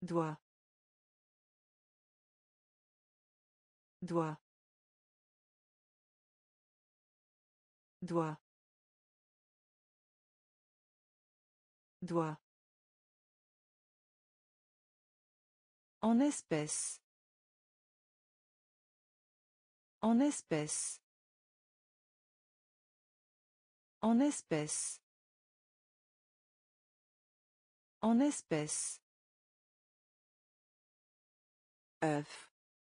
doigt, doigt, doigt, doigt. En espèce. En espèce. En espèce. En espèce. œuf,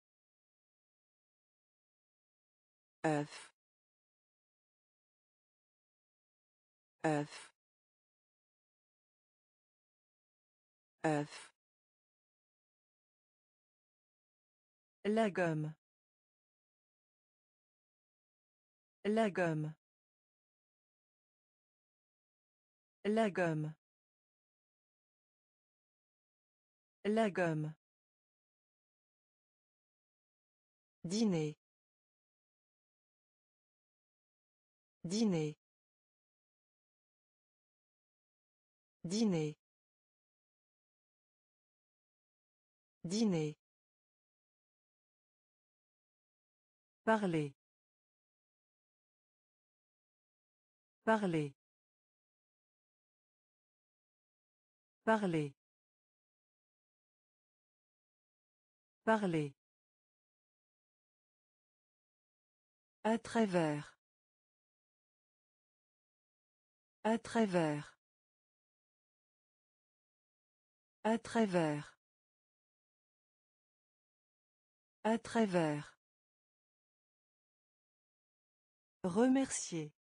œuf, œuf, œuf. La gomme. La gomme. La gomme. La gomme. Dîner. Dîner. Dîner. Dîner. Parler. Parler. Parler. Parler. À travers. À travers. À travers. À travers. Remercier.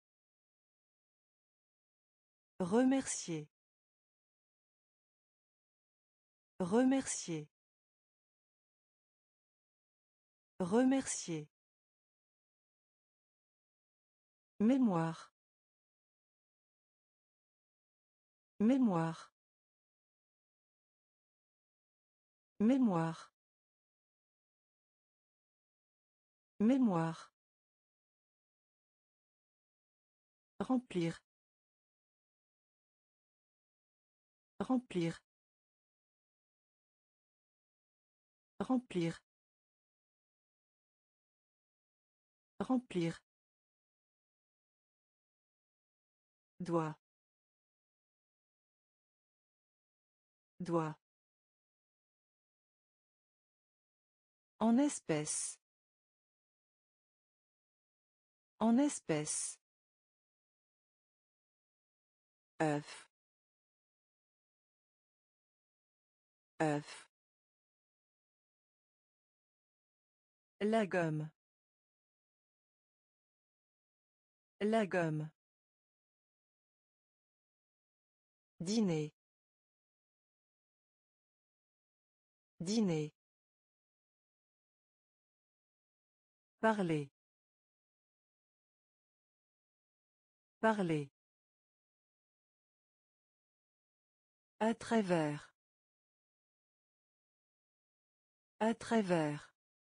Remercier. Remercier. Remercier. Mémoire. Mémoire. Mémoire. Mémoire. Remplir. Remplir. Remplir. Remplir. Doigt. Doigt. En espèce. En espèce. œuf, œuf. La gomme. La gomme. Dîner. Dîner. Parler. Parler. À travers. À travers.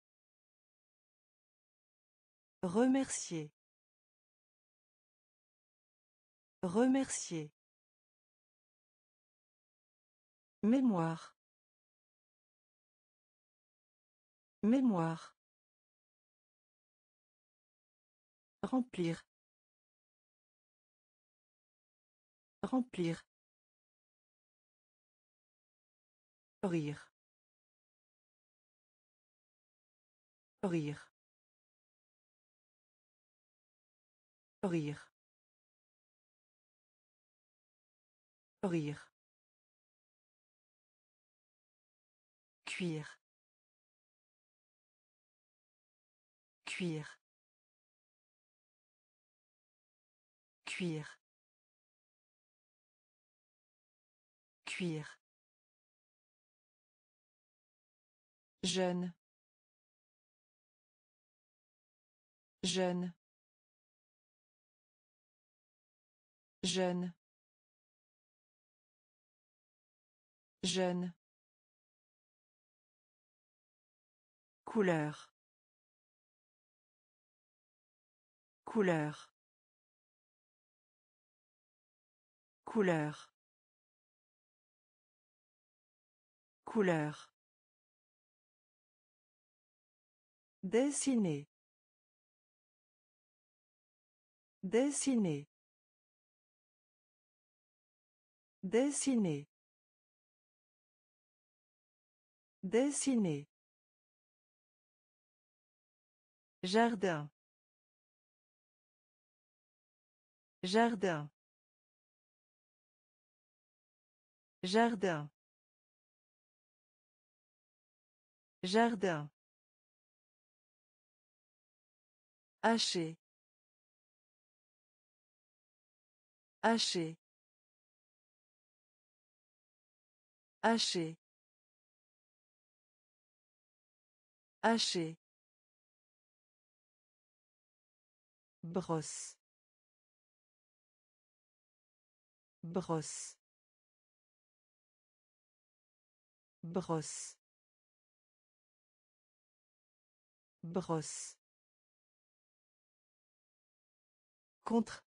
Remercier. Remercier. Mémoire. Mémoire. Remplir. Remplir. Rire. Rire. Rire. Rire. Cuire. Cuire. Cuire. Cuire. Jeune. Jeune. Jeune. Jeune. Couleur. Couleur. Couleur. Couleur. Dessiner. Dessiner. Dessiner. Dessiner. Jardin. Jardin. Jardin. Jardin. Hacher. Hacher. Hacher. Hacher. Brosse. Brosse. Brosse. Brosse. Contre.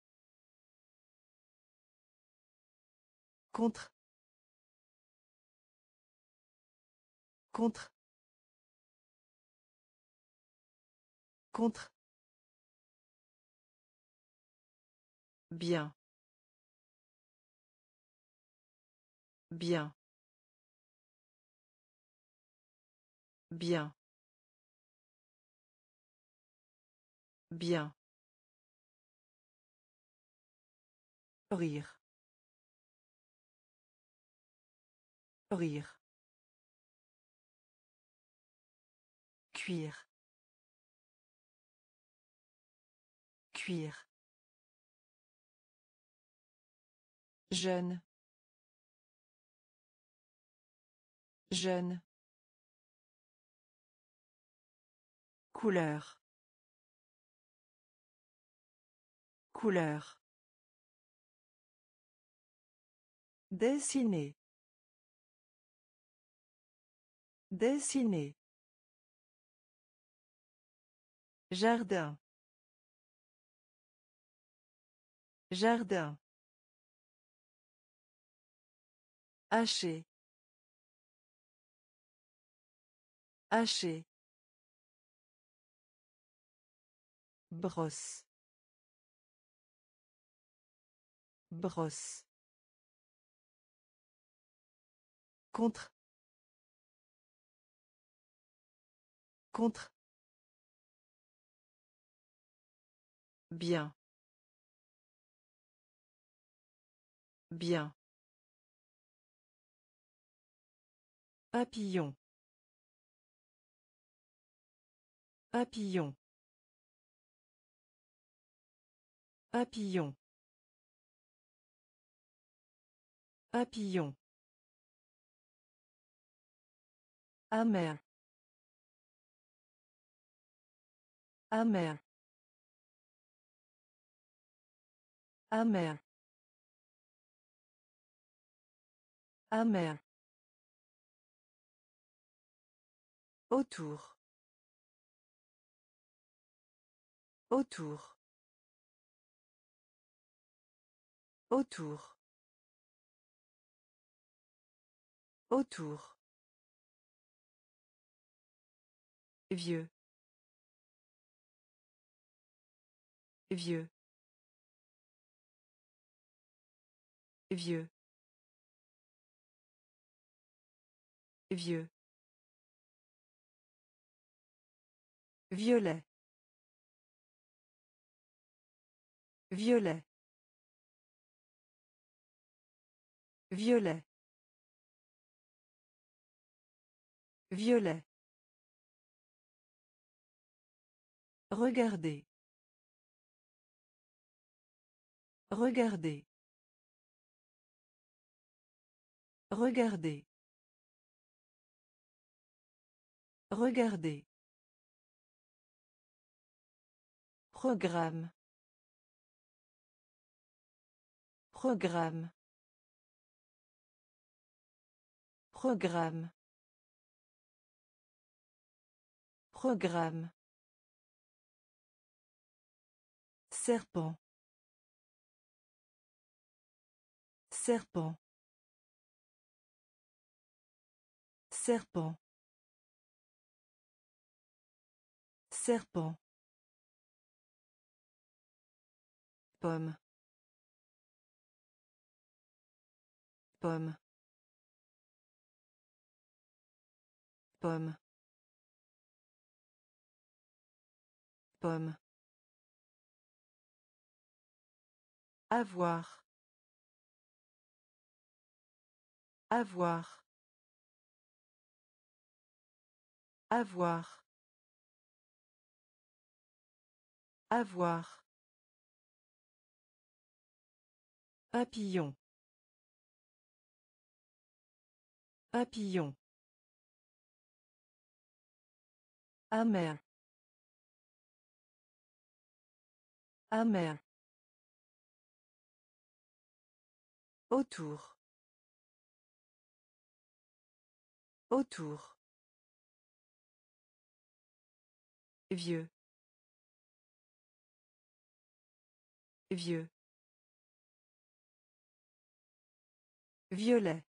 Contre. Contre. Contre. Bien. Bien. Bien. Bien. Rire. Rire. Cuire. Cuire. Jeune. Jeune. Couleur. Couleur. Dessiner. Dessiner. Jardin. Jardin. Hacher. Hacher. Brosse. Brosse. Contre. Contre. Bien. Bien. Papillon. Papillon. Papillon. Papillon. Amer. Amer. Amer. Amer. Autour. Autour. Autour. Autour. Vieux. Vieux. Vieux. Vieux. Violet. Violet. Violet. Violet. Regardez. Regardez. Regardez. Regardez. Programme. Programme. Programme. Programme. Serpent. Serpent. Serpent. Serpent. Pomme. Pomme. Pomme. Pomme. Avoir. Avoir. Avoir. Avoir. Papillon. Papillon. Amer. Amer. Autour. Autour. Vieux. Vieux. Violet.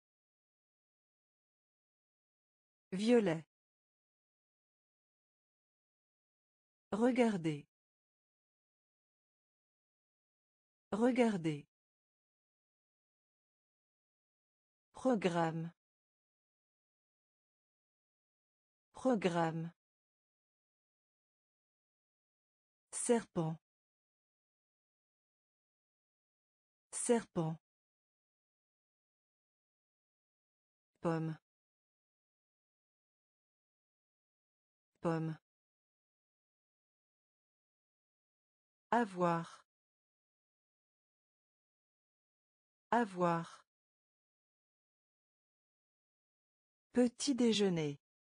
Violet. Regardez. Regardez. Programme. Programme. Serpent. Serpent. Pomme. Pomme. Avoir. Avoir. Petit déjeuner.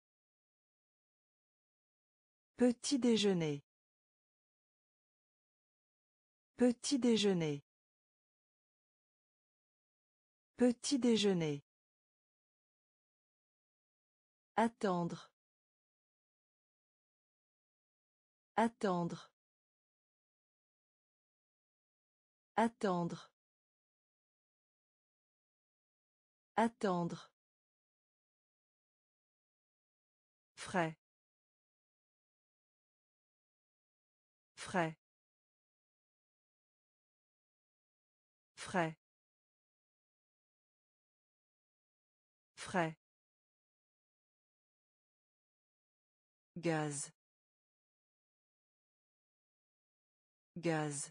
Petit déjeuner. Petit déjeuner. Petit déjeuner. Attendre. Attendre. Attendre. Attendre. Frais. Frais. Frais. Frais. Gaz. Gaz.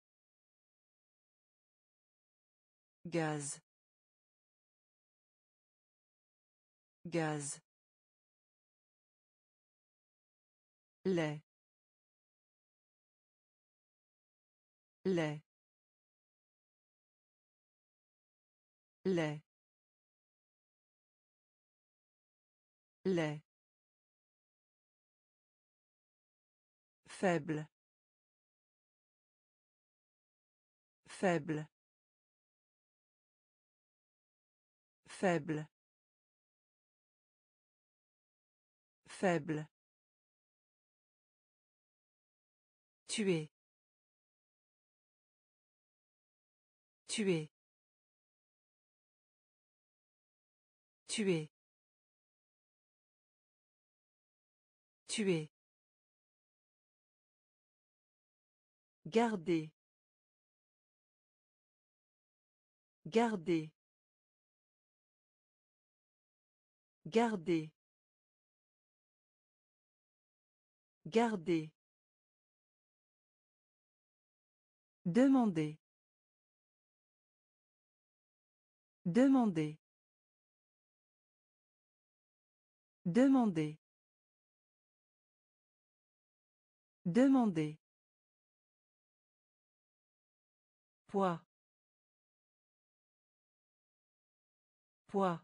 Gaz. Gaz. Lait. Lait. Lait. Lait. Faible. Faible. Faible. Faible. Tuer. Tuer. Tuer. Tuer. Garder. Garder. Garder. Garder. Demander. Demander. Demander. Demander. Poids. Poids.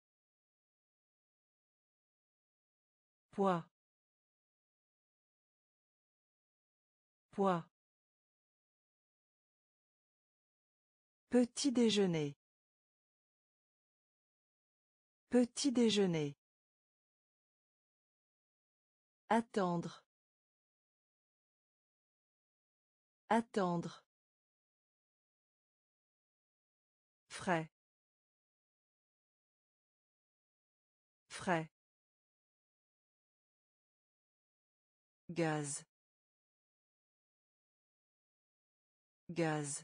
Poids. Poids. Petit déjeuner. Petit déjeuner. Attendre. Attendre. Frais. Frais. Gaz. Gaz.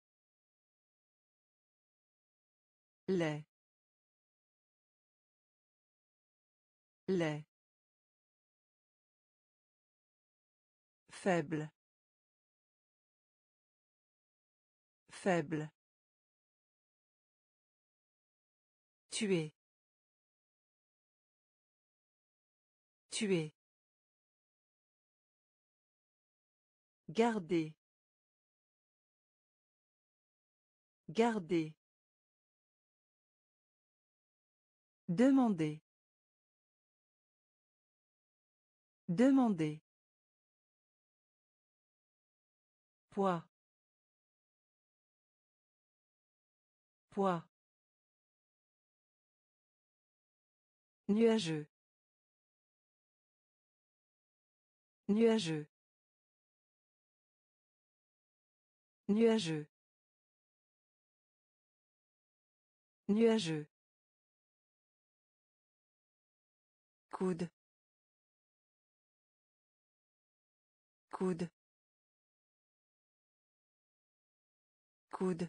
Lait. Lait. Faible. Faible. Tuer. Tuer. Garder. Garder. Demander. Demander. Poids. Poids. Nuageux. Nuageux. Nuageux. Nuageux. Coude. Coude. Coude.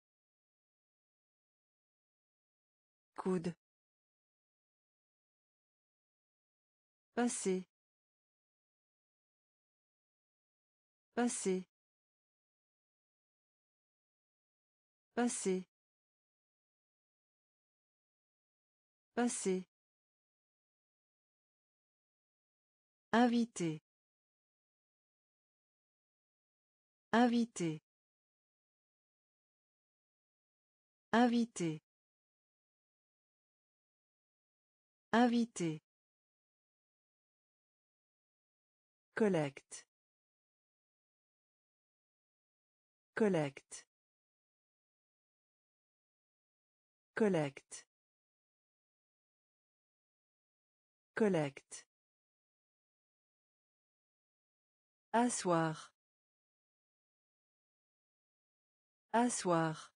Coude. Passer. Passer. Passer. Passer. Invité. Invité. Invité. Invité. Collecte. Collecte. Collecte. Collecte. Asseoir. Asseoir.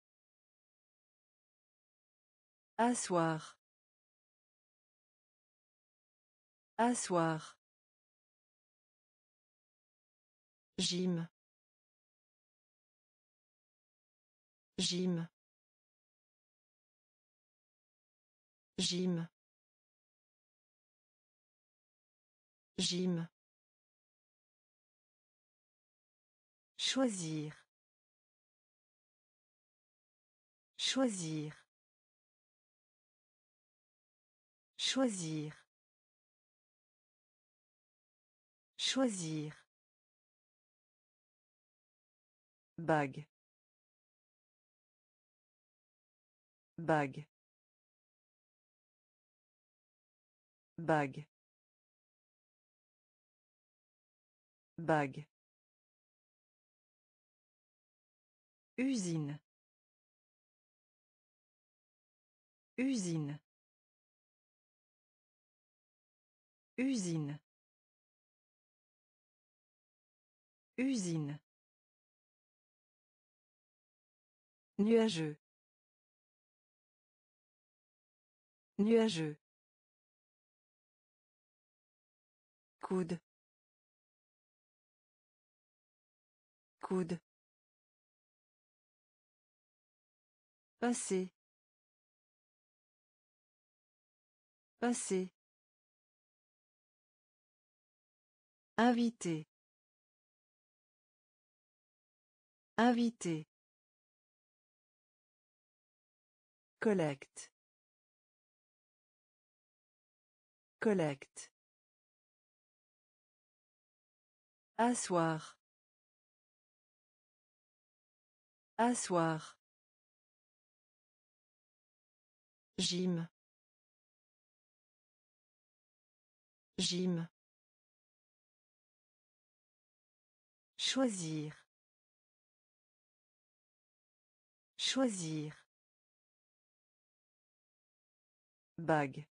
Asseoir. Asseoir. Gym. Gym. Gym. Gym. Choisir. Choisir. Choisir. Choisir. Bague. Bague. Bague. Bague. Usine. Usine. Usine. Usine. Nuageux. Nuageux. Coude. Coude. Passer. Passer. Invité. Invité. Collecte. Collecte. Asseoir. Asseoir. Gym. Gym. Choisir. Choisir. Bague.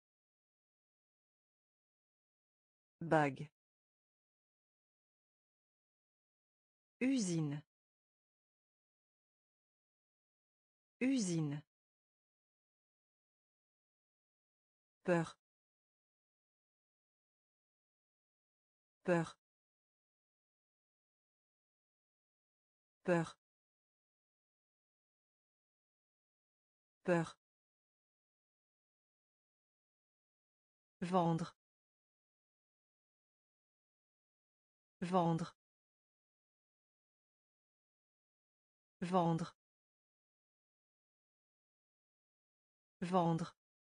Bague. Usine. Usine. Peur. Peur. Peur. Peur. Vendre. Vendre. Vendre. Vendre.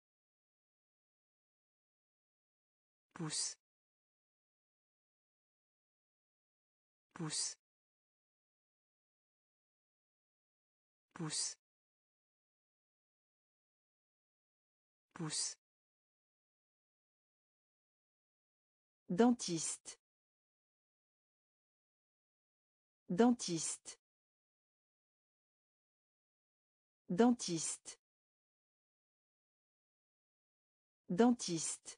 Pousse. Pousse. Pousse. Pousse. Dentiste. Dentiste. Dentiste. Dentiste.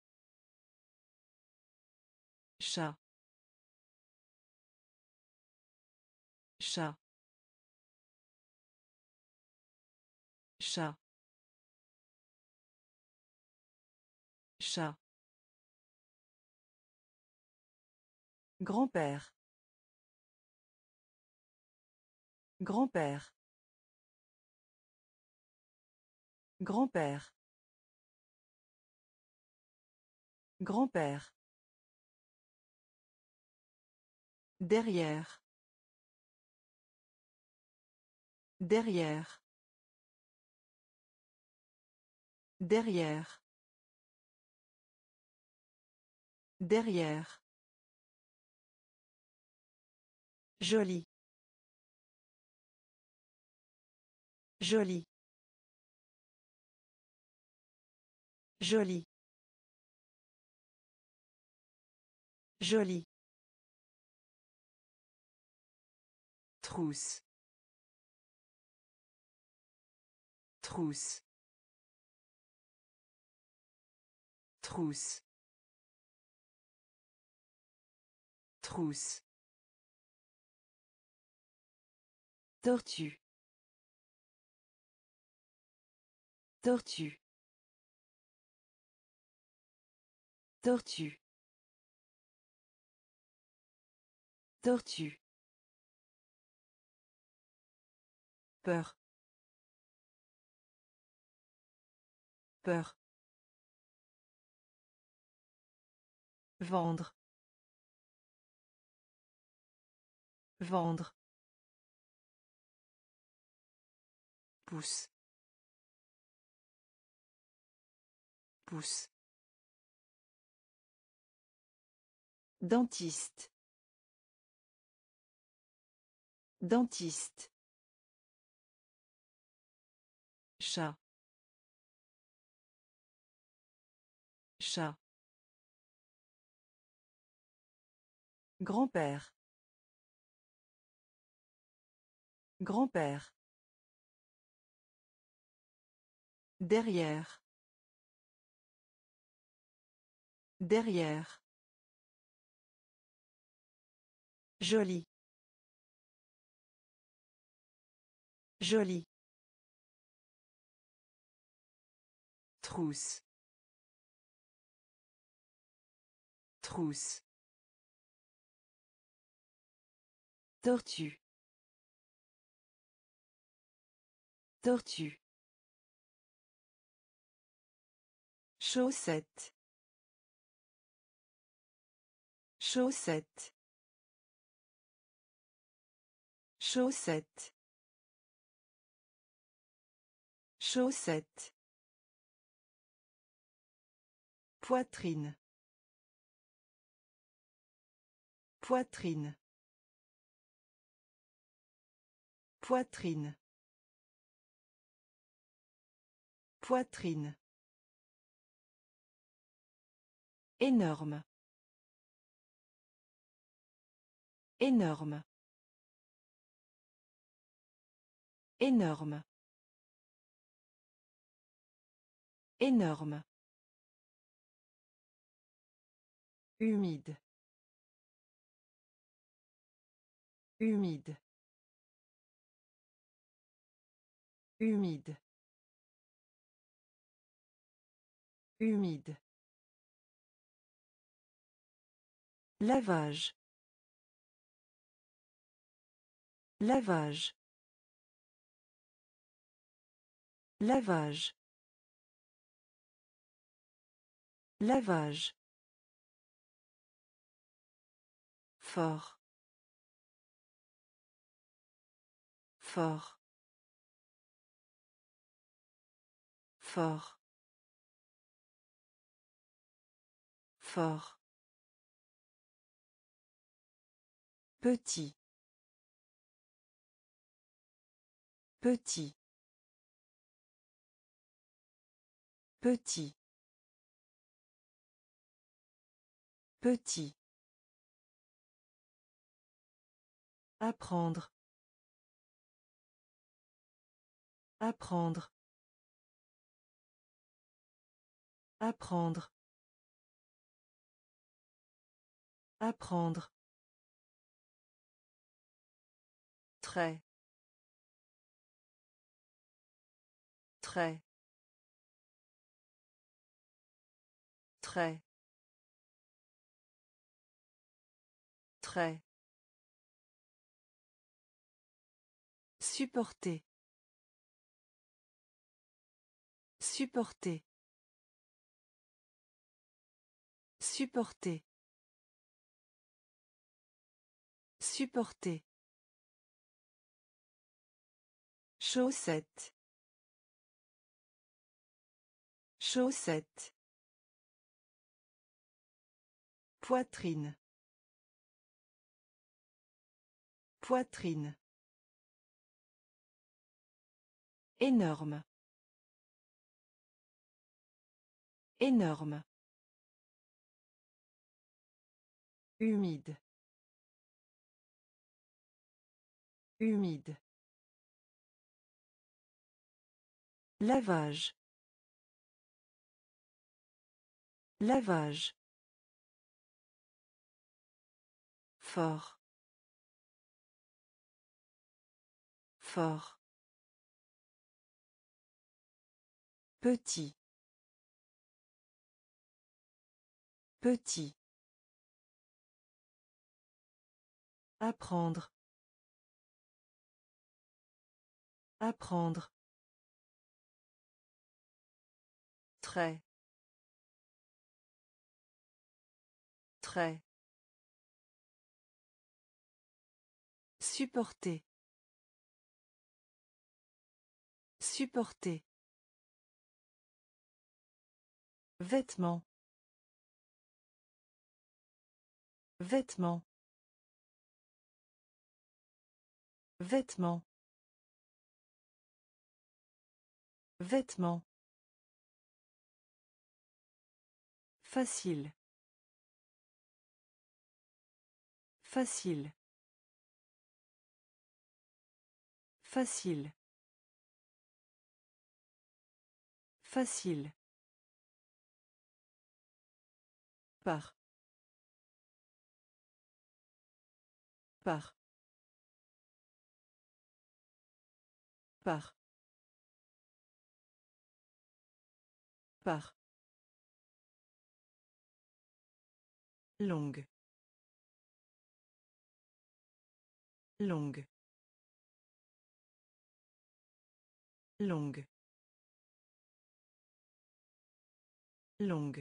Chat. Chat. Chat. Chat. Grand-père. Grand-père. Grand-père. Grand-père. Derrière. Derrière. Derrière. Derrière. Joli. Joli. Joli. Joli. Trousse. Trousse. Trousse. Trousse. Tortue. Tortue. Tortue. Tortue. Peur. Peur. Vendre. Vendre. Pousse. Pousse. Dentiste. Dentiste. Chat. Chat. Grand-père. Grand-père. Derrière. Derrière. Joli. Joli. Trousse. Trousse. Tortue. Tortue. Chaussette. Chaussette. Chaussette. Chaussette. Poitrine. Poitrine. Poitrine. Poitrine. Énorme. Énorme. Énorme. Énorme. Humide. Humide. Humide. Humide. Lavage. Lavage. Lavage. Lavage. Fort. Fort. Fort. Fort. Petit. Petit. Petit. Petit. Apprendre. Apprendre. Apprendre. Apprendre. Très. Très. Très. Très. Supporter. Supporter. Supporter. Supporter. Chaussette. Chaussette. Poitrine. Poitrine. Énorme. Énorme. Humide. Humide. Lavage. Lavage. Fort. Fort. Petit. Petit. Apprendre. Apprendre. Très. Très. Supporter. Supporter. Vêtements. Vêtements. Vêtements. Vêtements. Facile. Facile. Facile. Facile. Par. Par. Par. Par. Longue. Longue. Longue. Longue.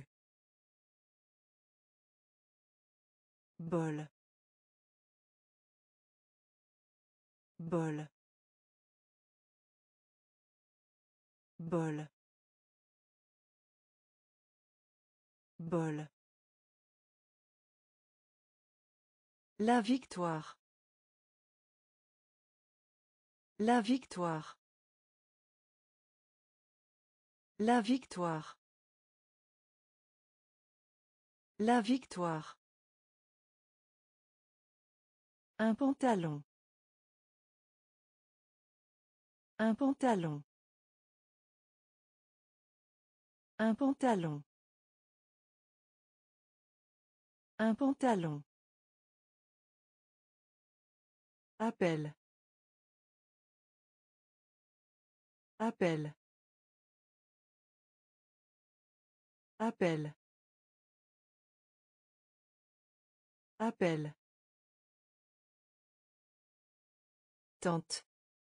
Bol. Bol. Bol. Bol. La victoire. La victoire. La victoire. La victoire. Un pantalon. Un pantalon. Un pantalon. Un pantalon. Appel. Appel. Appel. Appel. Tente.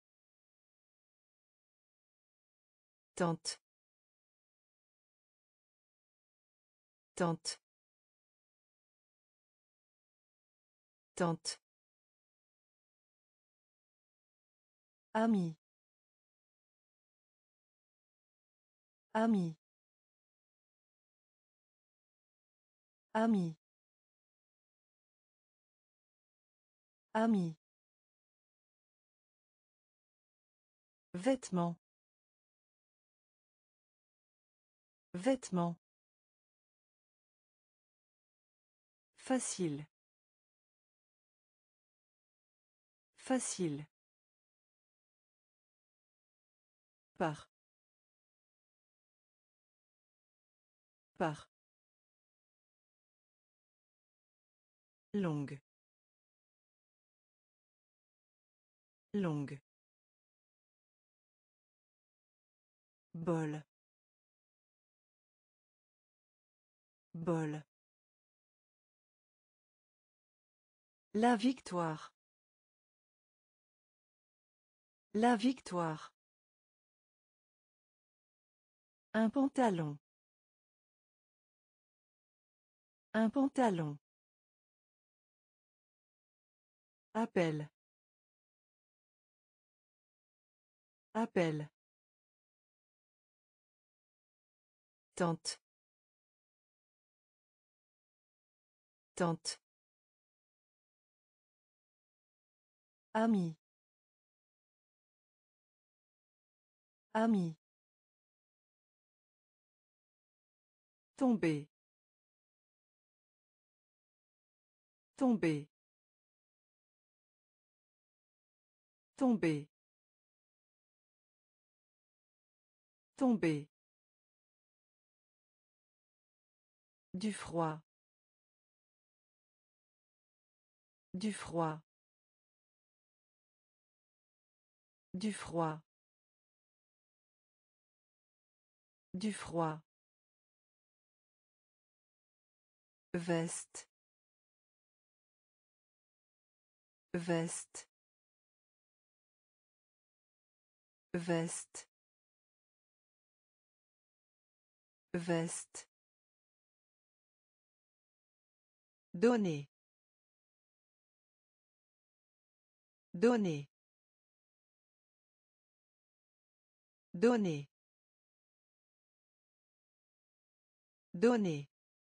Tente. Tente. Tente. Ami. Ami. Ami. Ami. Vêtements. Vêtements. Facile. Facile. Par. Par. Longue. Longue. Bol. Bol. La victoire. La victoire. Un pantalon. Un pantalon. Appel. Appel. Tente. Tente. Ami. Ami. Tomber. Tomber. Tomber. Tomber. Du froid. Du froid. Du froid. Du froid. Veste. Veste. Veste. Veste. Donner. Donner. Donner. Donner.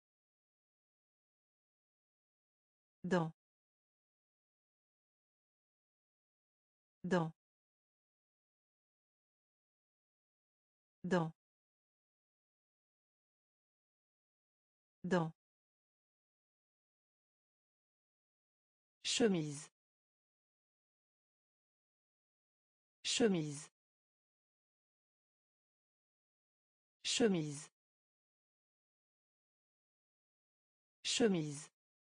Dans. Dans. Dans. Dans. Chemise. Chemise. Chemise. Chemise.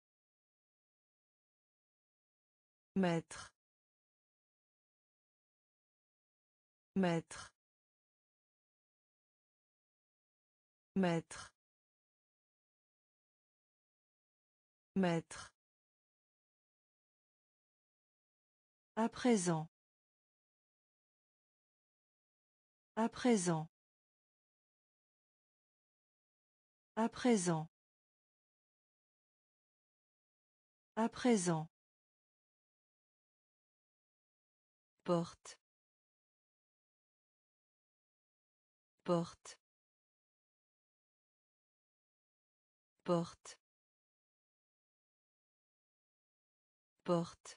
Maître. Maître. Maître. Maître. À présent. À présent. À présent. À présent. Porte. Porte. Porte. Porte.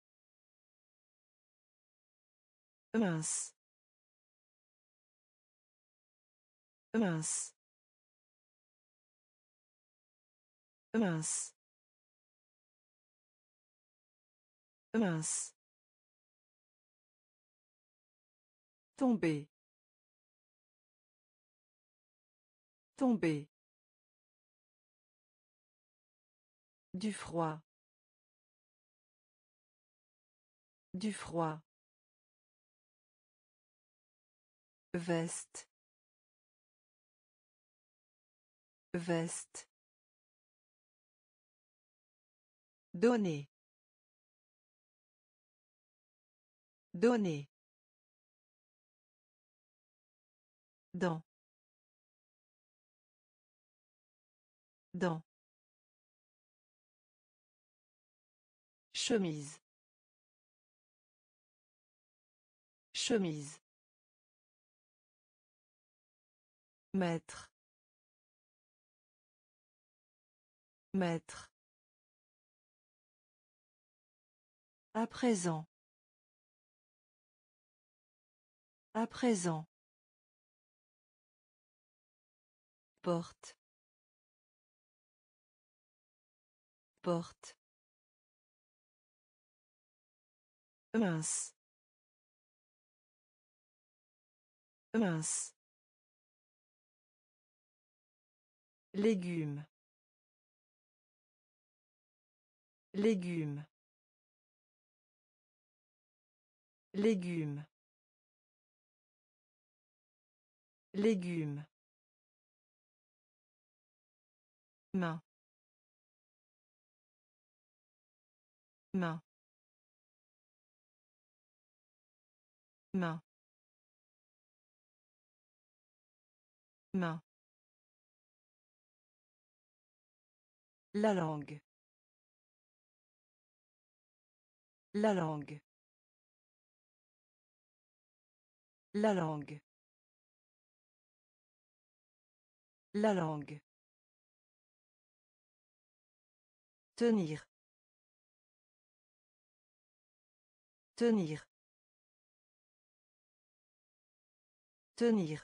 Mince. Mince. Mince. Mince. Tomber. Tomber. Du froid. Du froid. Veste. Veste. Donner. Donner. Dans. Dans. Chemise. Chemise. Maître. Maître. À présent. À présent. Porte. Porte. Mince. Mince. Légumes. Légumes. Légumes. Légumes. Main. Main. Main. Main. La langue. La langue. La langue. La langue. Tenir. Tenir. Tenir.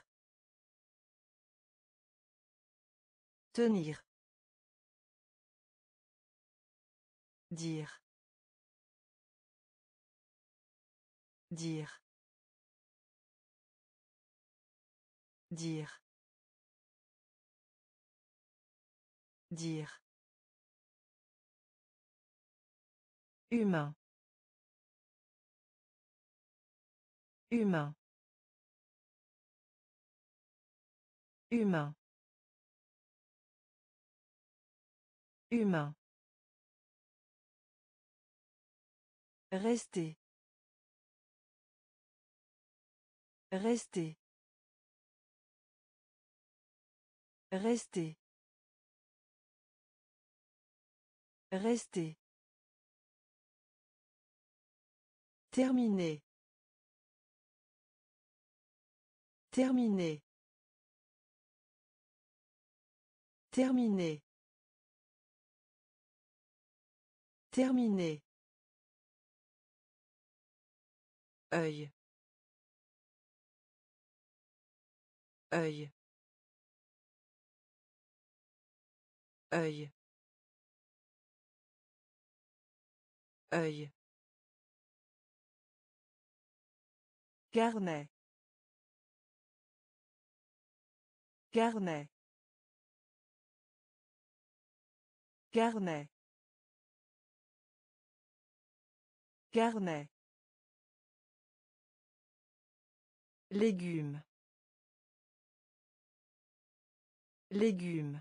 Tenir. Dire. Dire. Dire. Dire. Humain. Humain. Humain. Humain. Rester. Rester. Rester. Rester. Terminé. Terminé. Terminé. Terminé. Œil. Œil. Œil. Œil. Carnet. Carnet. Carnet. Carnet. Légumes. Légumes.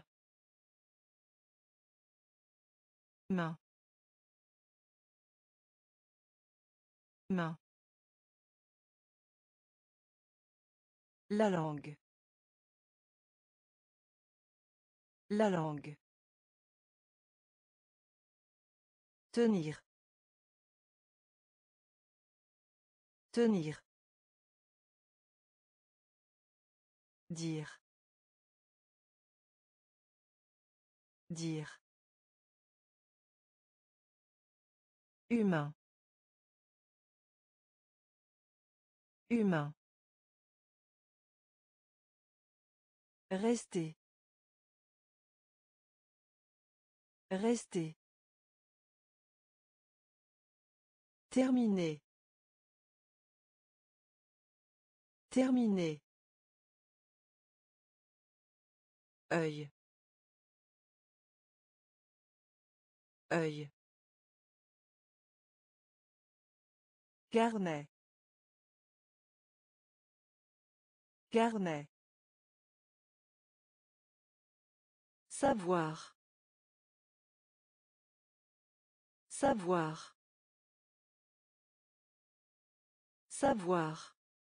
Main. Main. La langue. La langue. Tenir. Tenir. Dire. Dire. Humain. Humain. Rester. Rester. Terminé. Terminé. Œil. Œil. Carnet. Carnet. Savoir. Savoir. Savoir.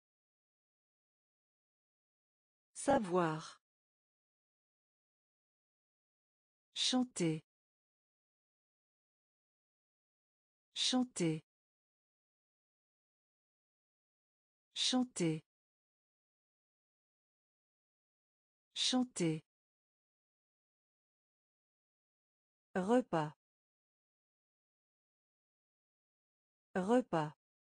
Savoir. Chanter. Chanter. Chanter. Chanter. Repas. Repas.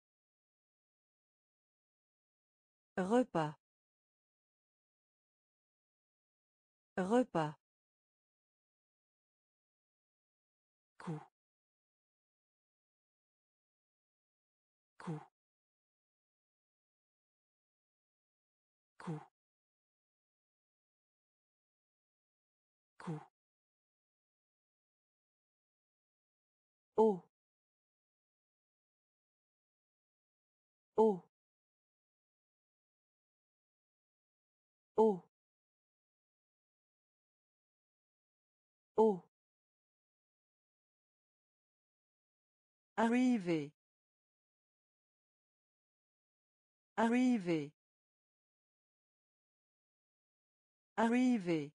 Repas. Repas. Coup. Coup. Coup. Coup. Eau. Eau. Eau. Eau. Arriver. Arriver. Arriver.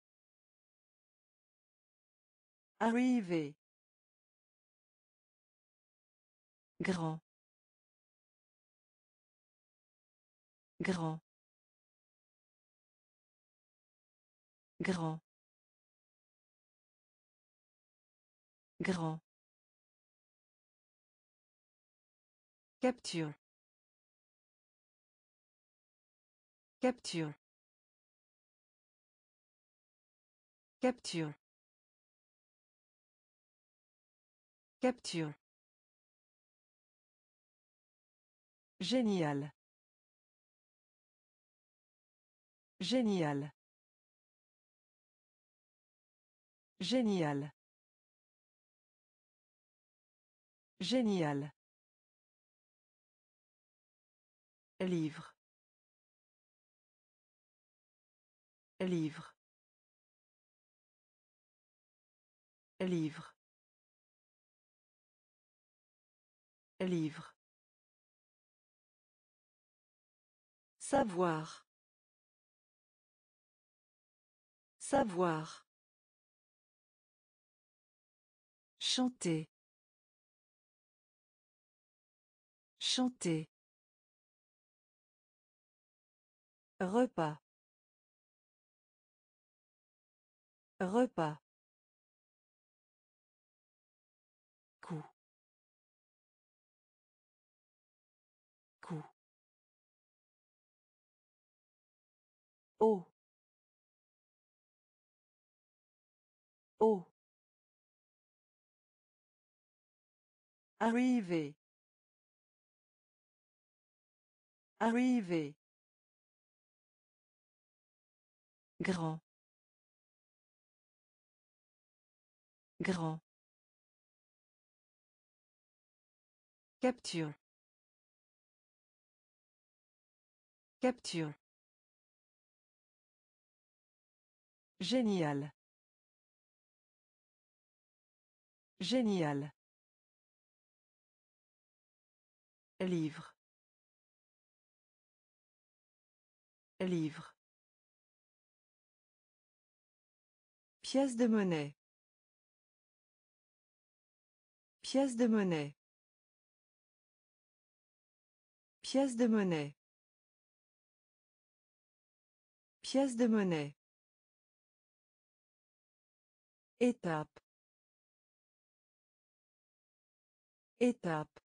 Arriver. Grand. Grand. Grand. Grand. Capture. Capture. Capture. Capture. Génial. Génial. Génial. Génial. Livre. Livre. Livre. Livre. Savoir. Savoir. Chanter. Chanter. Repas. Repas. Coup. Coup. Eau. Eau. Arriver. Arriver. Grand. Grand. Capture. Capture. Génial. Génial. Livre. Livre. Pièce de monnaie. Pièce de monnaie. Pièce de monnaie. Pièce de monnaie. Étape. Étape.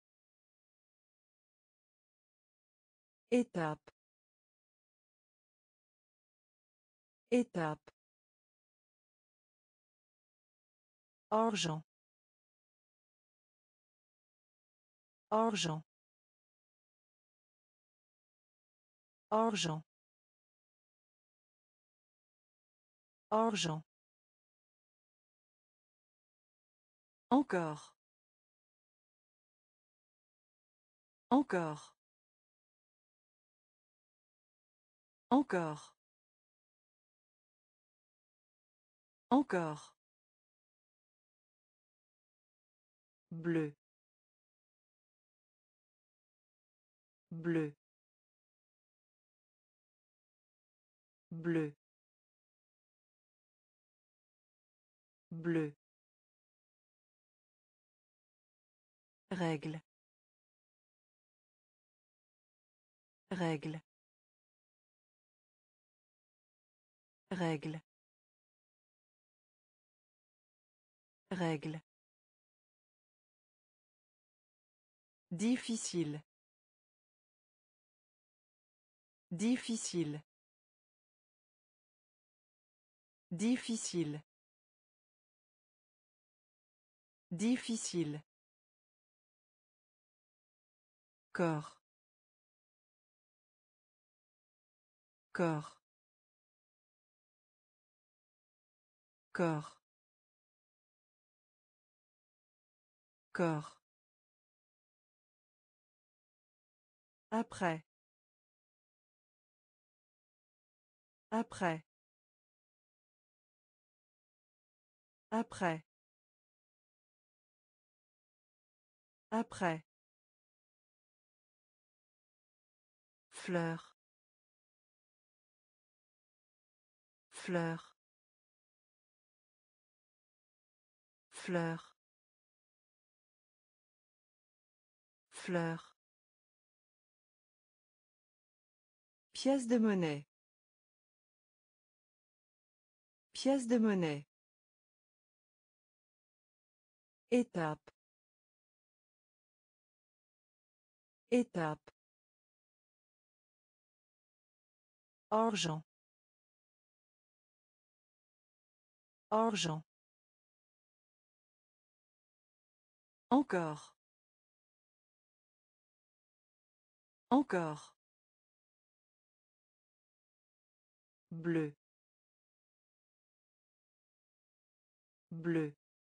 Étape. Étape. Argent. Argent. Argent. Argent. Encore. Encore. Encore. Encore. Bleu. Bleu. Bleu. Bleu. Règle. Règle. Règle. Règle. Difficile. Difficile. Difficile. Difficile. Corps. Corps. Corps. Corps. Après. Après. Après. Après. Fleur. Fleur. Fleur. Fleur. Pièce de monnaie. Pièce de monnaie. Étape. Étape. Argent. Argent. Encore. Encore. Bleu. Bleu.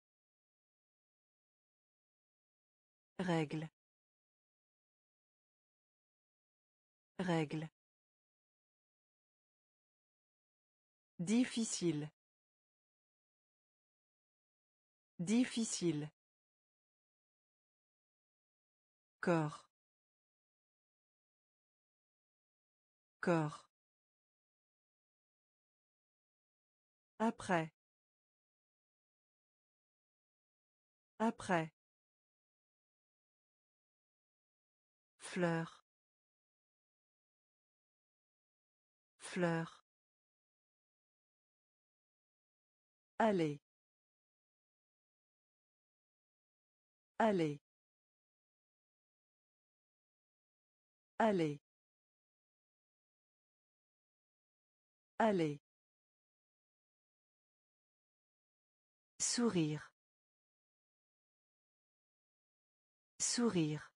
Règle. Règle. Difficile. Difficile. Corps. Corps. Après. Après. Fleur. Fleur. Aller. Aller. Aller. Aller. Sourire. Sourire.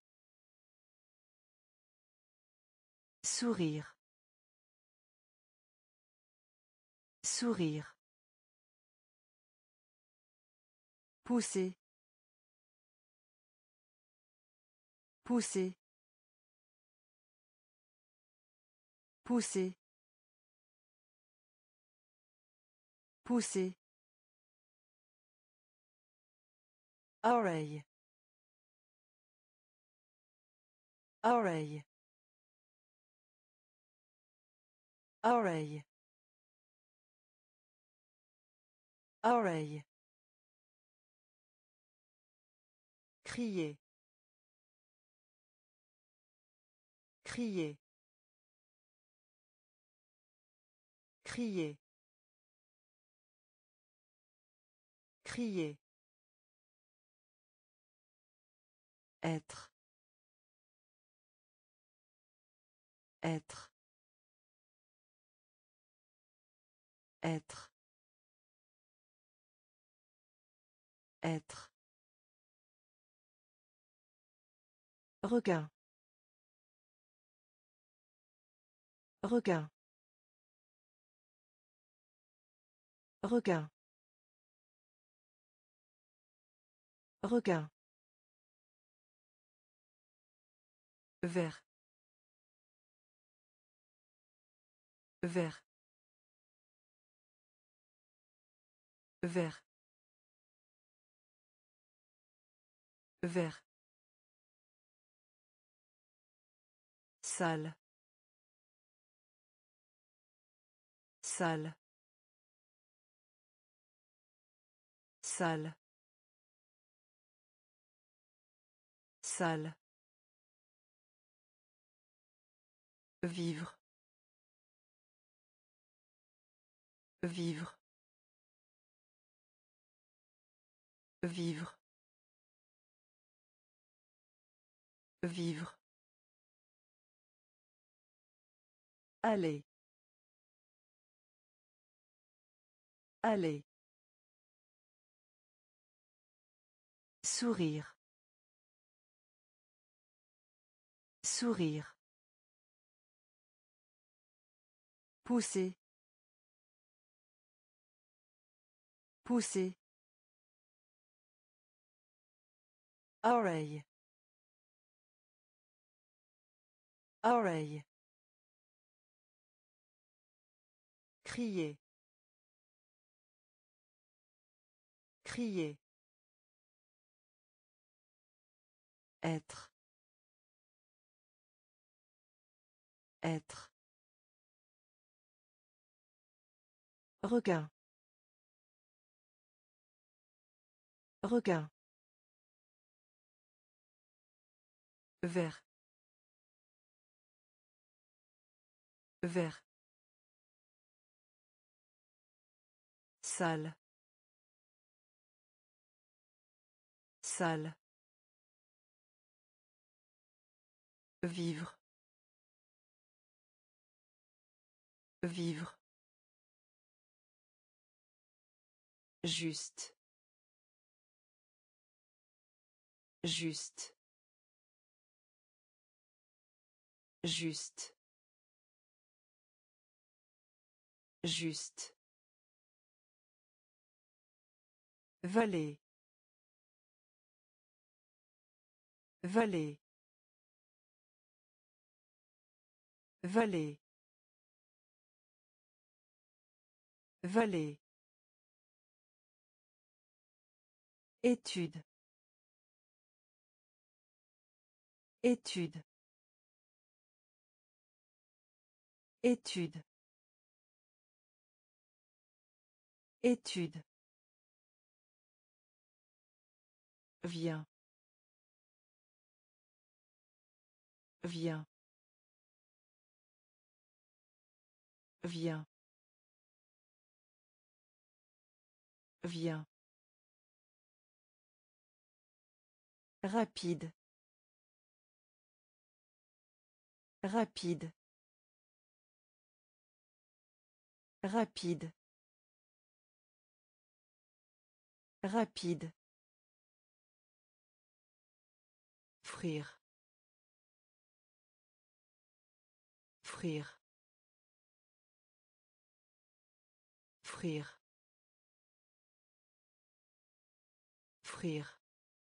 Sourire. Sourire. Pousser. Pousser. Pousser. Pousser. Oreille. Oreille. Oreille. Oreille. Crier. Crier. Crier. Crier. Être. Être. Être. Être. Regain. Regain. Regain. Regain. Vert. Vert. Vert. Vert. Salle. Salle. Salle. Salle. Vivre. Vivre. Vivre. Vivre. Aller. Aller. Sourire. Sourire. Pousser. Pousser. Oreille. Oreille. Crier. Crier. Être. Être. Regain. Regain. Vert. Vert. Salle. Salle. Vivre. Vivre. Juste. Juste. Juste. Juste. Vallée. Vallée. Vallée. Vallée. Étude. Étude. Étude. Étude. Viens. Viens. Viens. Viens. Rapide. Rapide. Rapide. Rapide. Frire. Frire. Frire. Frire.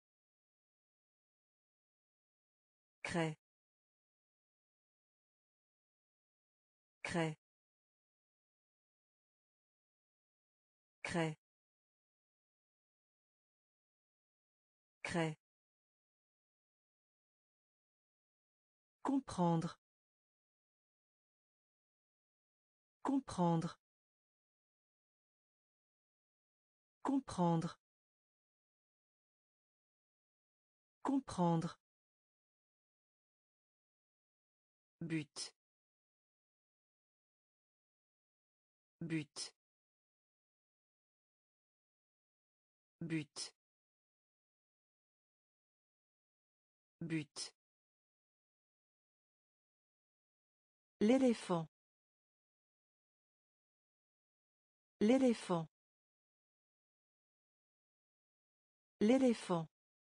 Craie. Craie. Craie. Craie. Comprendre. Comprendre. Comprendre. Comprendre. But. But. But. But. L'éléphant. L'éléphant. L'éléphant.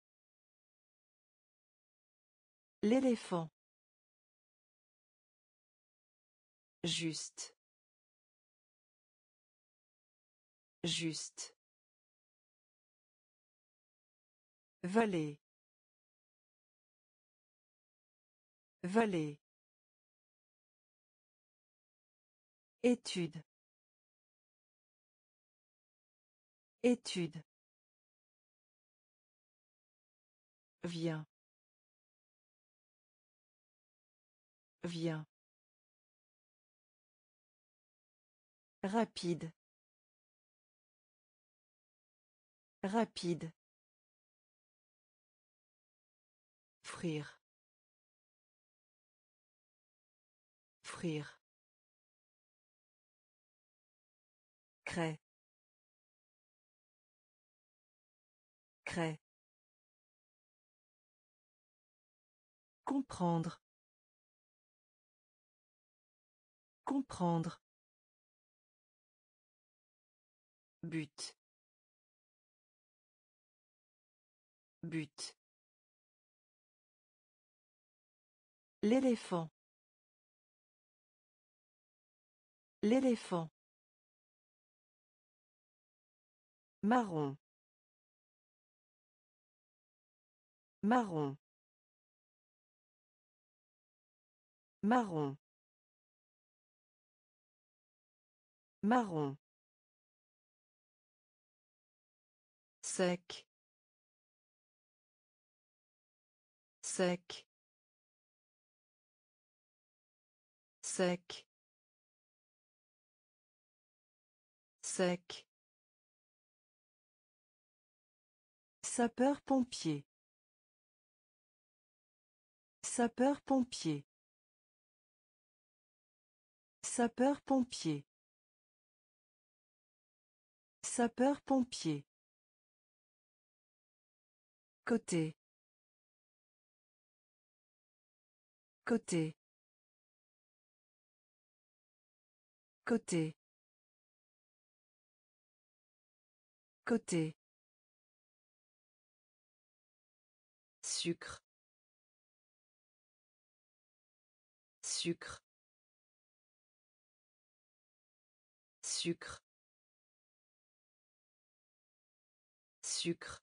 L'éléphant. Juste. Juste. Vallée. Vallée. Étude. Étude. Viens. Viens. Rapide. Rapide. Frire. Frire. Craie. Craie. Comprendre. Comprendre. But. But. L'éléphant. L'éléphant. Marron. Marron. Marron. Marron. Sec. Sec. Sec. Sec. Sapeur-pompier. Sapeur-pompier. Sapeur-pompier. Sapeur-pompier. Côté. Côté. Côté. Côté. Sucre. Sucre. Sucre. Sucre.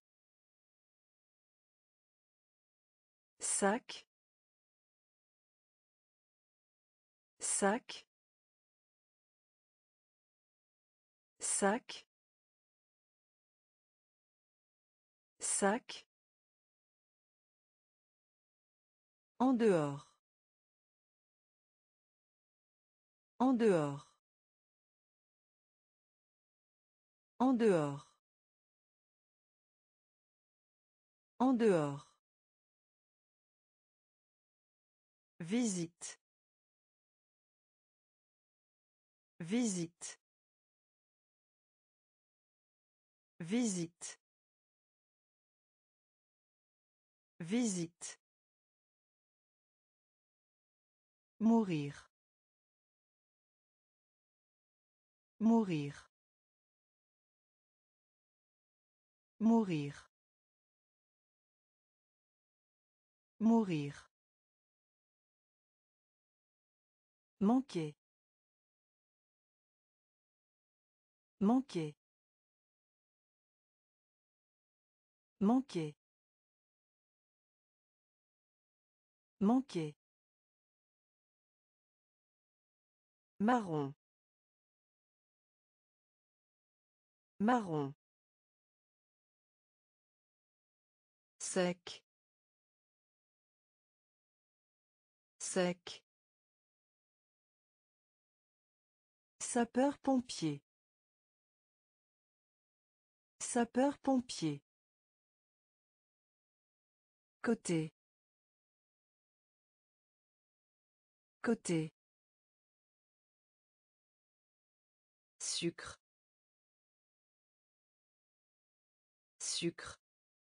Sac. Sac. Sac. Sac. En dehors. En dehors. En dehors. En dehors. Visite. Visite. Visite. Visite. Mourir. Mourir. Mourir. Mourir. Manquer. Manquer. Manquer. Manquer. Marron. Marron. Sec. Sec. Sapeur-pompier. Sapeur-pompier. Côté. Côté. Sucre. Sucre.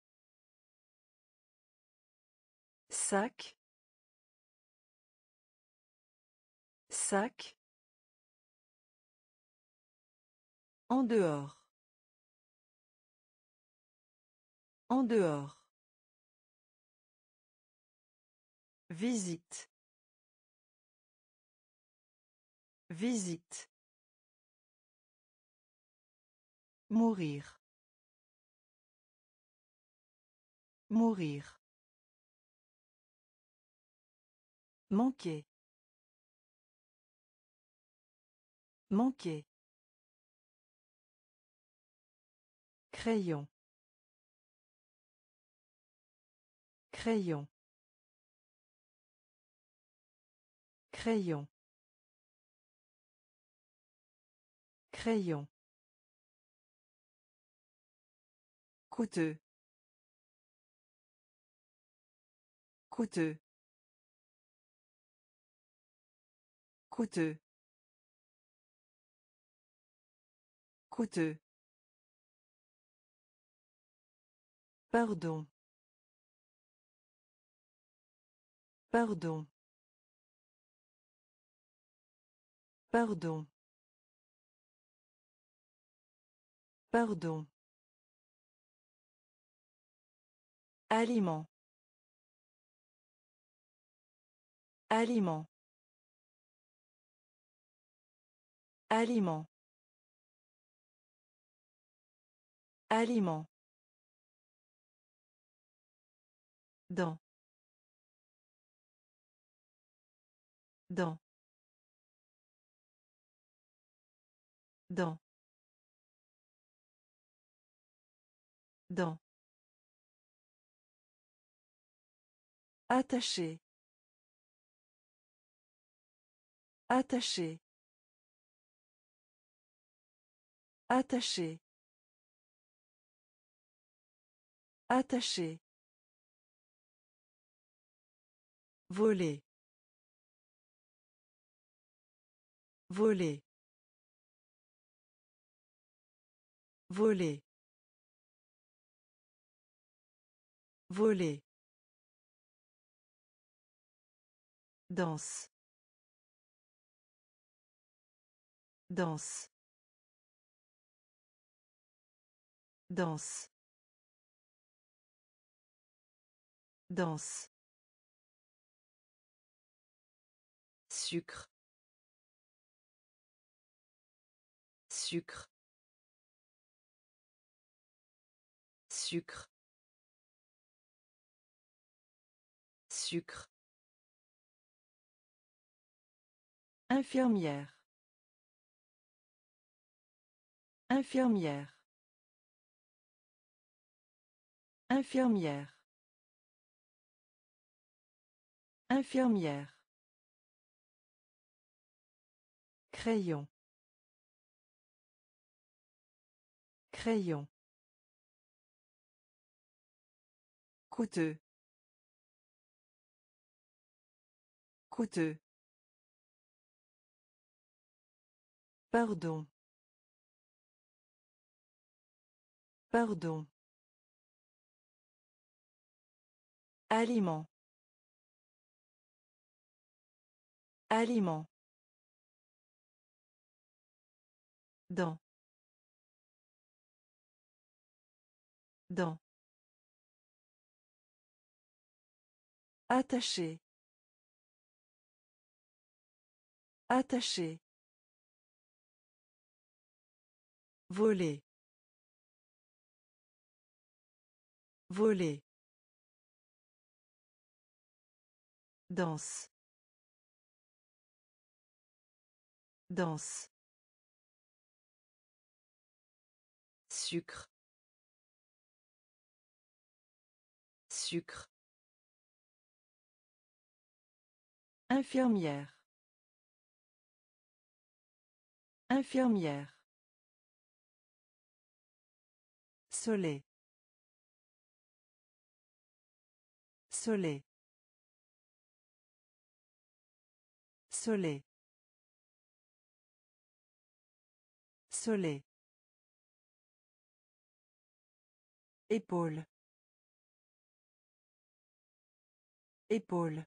Sac. Sac. En dehors. En dehors. Visite. Visite. Mourir. Mourir. Manquer. Manquer. Crayon. Crayon. Crayon. Crayon. Coûteux. Coûteux. Coûteux. Coûteux. Pardon. Pardon. Pardon. Pardon. Aliment. Aliment. Aliment. Aliment. Dans. Dans. Dans. Dans. Attaché. Attaché. Attaché. Attaché. Voler. Voler. Voler. Voler. Danse. Danse. Danse. Danse. Sucre. Sucre. Sucre. Sucre. Infirmière. Infirmière. Infirmière. Infirmière. Crayon. Crayon. Coûteux. Coûteux. Pardon. Pardon. Aliment. Aliment. Dans. Dans. Attaché. Attaché. Voler. Voler. Danse. Danse. Sucre. Sucre. Infirmière. Infirmière. Soleil. Soleil. Soleil. Soleil. Épaule. Épaule.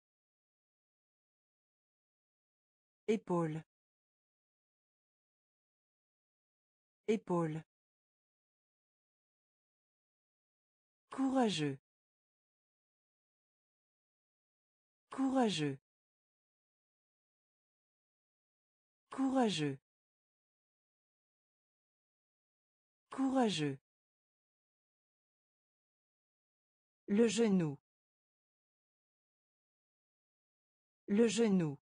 Épaule. Épaule. Courageux. Courageux. Courageux. Courageux. Le genou. Le genou.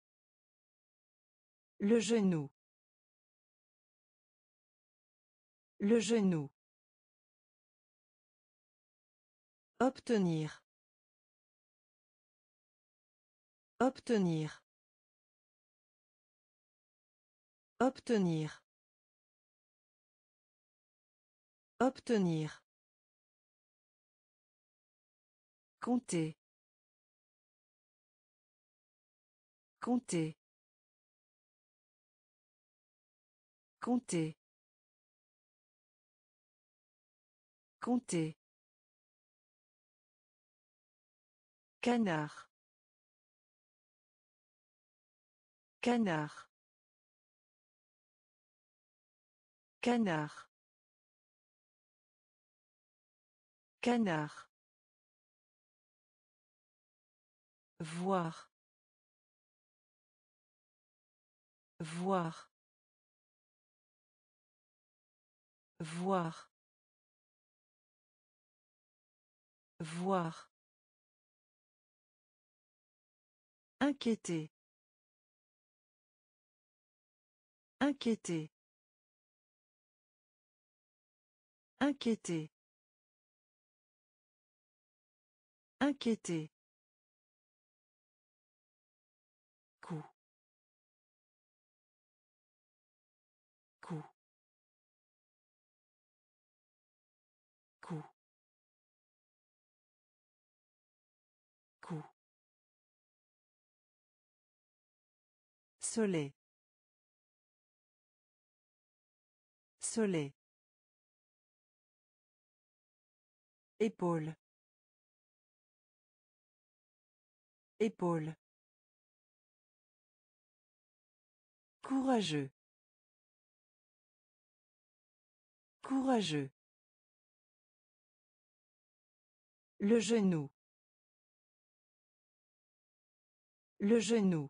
Le genou. Le genou. Obtenir. Obtenir. Obtenir. Obtenir. Compter. Compter. Compter. Compter. Canard. Canard. Canard. Canard. Voir. Voir. Voir. Voir. Inquiéter. Inquiéter. Inquiéter. Inquiéter. Coup. Coup. Coup. Coup. Soleil. Soleil. Épaule. Épaule. Courageux. Courageux. Le genou. Le genou.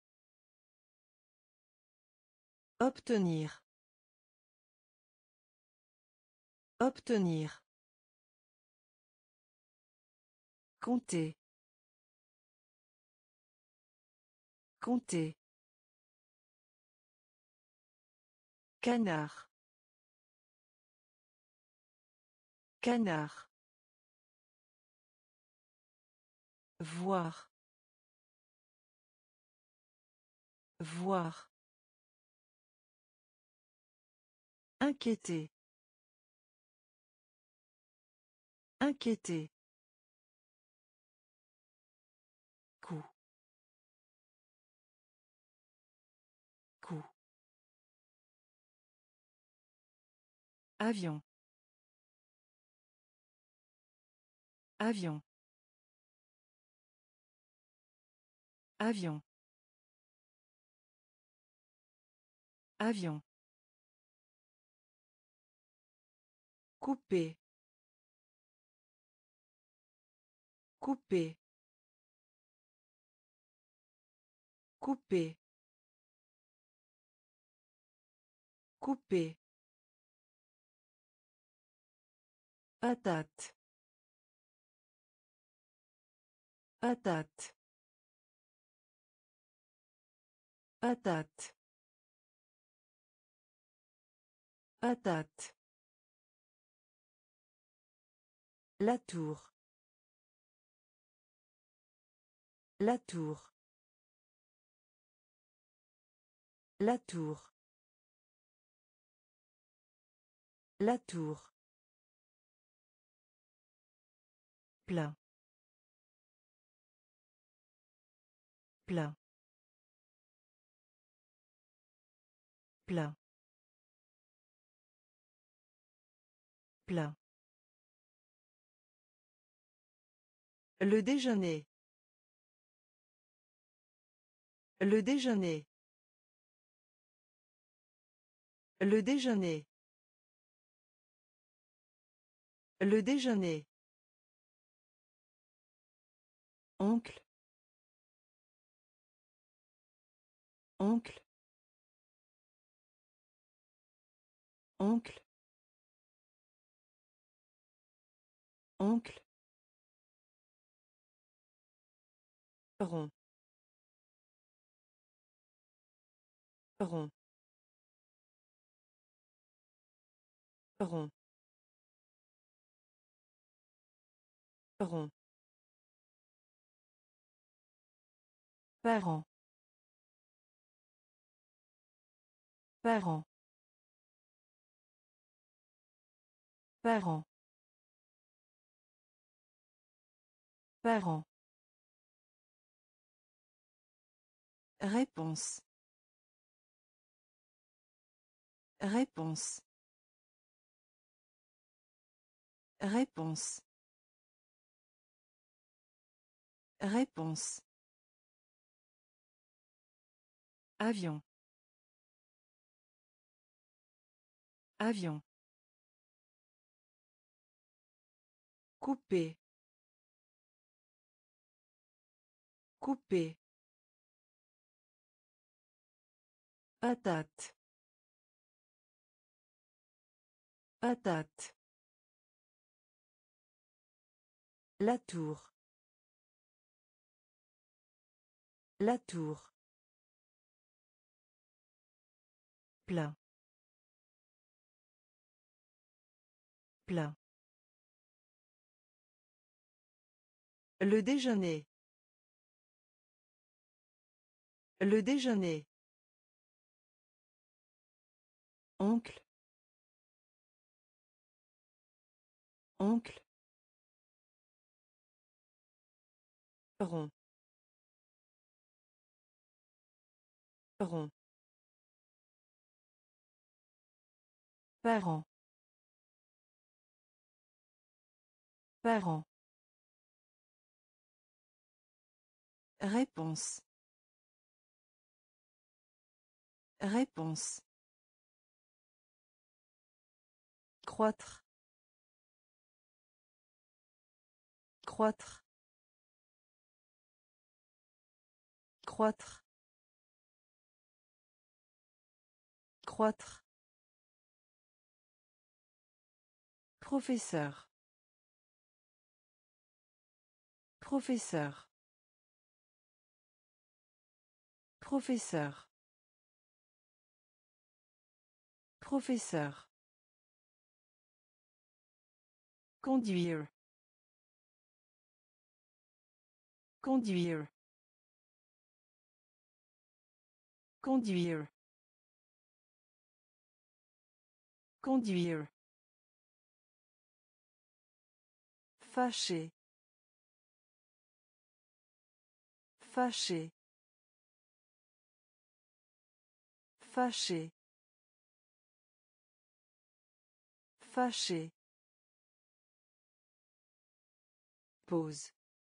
Obtenir. Obtenir. Compter. Compter. Canard. Canard. Voir. Voir. Inquiéter. Inquiéter. Coup. Coup. Avion. Avion. Avion. Avion. Couper. Couper. Couper. Couper. Patate. Patate. Patate. Patate. La tour. La tour. La tour. La tour. Plein. Plein. Plein. Plein. Le déjeuner. Le déjeuner. Le déjeuner. Le déjeuner. Oncle. Oncle. Oncle. Oncle. Rond. Rond. rond, rond, parent, parent, parent, parent. Réponse. Réponse. Réponse. Réponse. Avion. Avion. Couper. Couper. Patate. Patate. La tour. La tour. Plein. Plein. Le déjeuner. Le déjeuner. Oncle. Oncle. Rond. Rond. Parent. Parent. Réponse. Réponse. Croître. Croître. Croître. Croître. Professeur. Professeur. Professeur. Professeur. Conduire. Conduire. Conduire. Conduire. Fâché. Fâché. Fâché. Fâché. Pause.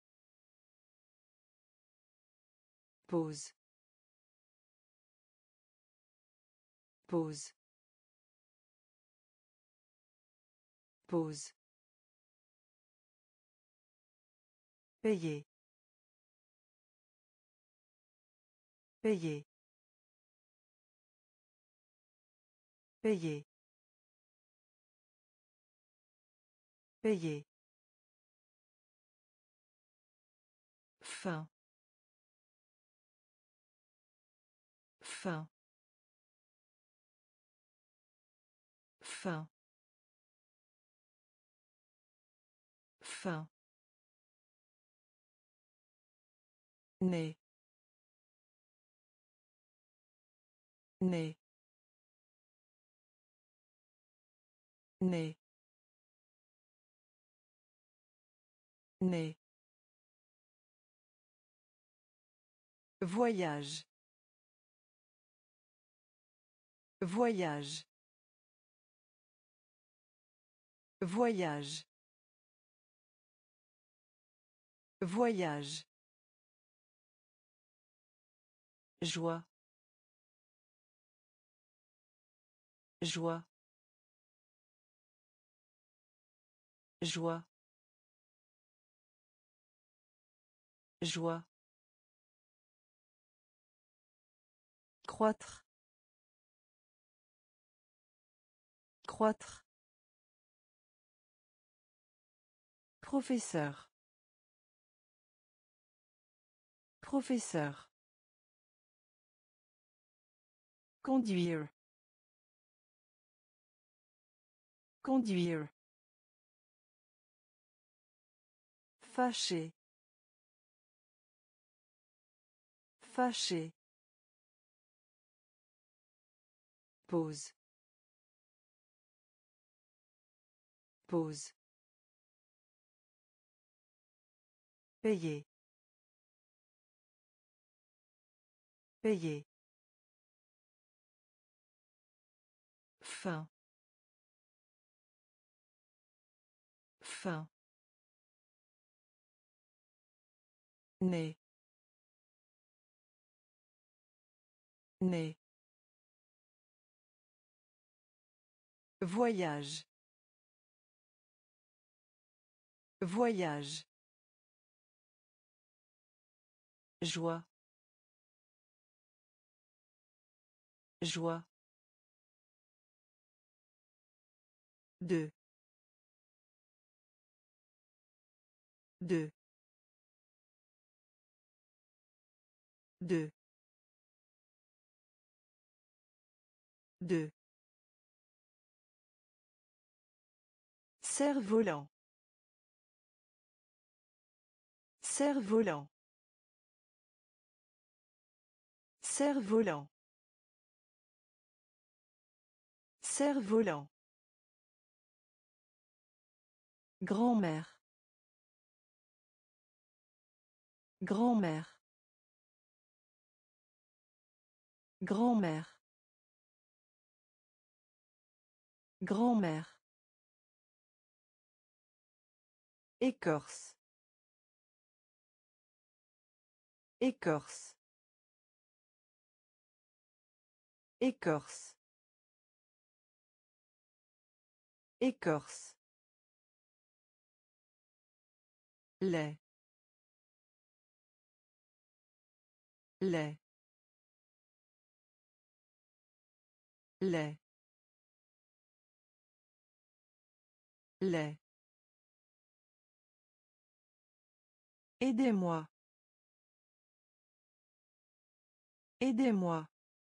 Pause. Pause. Pause. Payer. Payer. Payer. Payer. Fin. Fin. Fin. Fin. Né. Né. Né. Né. Voyage. Voyage. Voyage. Voyage. Joie. Joie. Joie. Joie. Croître. Croître. Professeur. Professeur. Conduire. Conduire. Fâché. Fâché. Pause. Pause. Payer. Payer. Fin. Fin. Né. Né. Voyage. Voyage. Joie. Joie. Deux. Deux. Deux. Deux. Cerf-volant. Cerf-volant. Cerf-volant. Cerf-volant. Grand-mère. Grand-mère. Grand-mère. Grand-mère. Écorce. Écorce. Écorce. Écorce. Lait. Lait. Lait. Lait. Aidez-moi. Aidez-moi.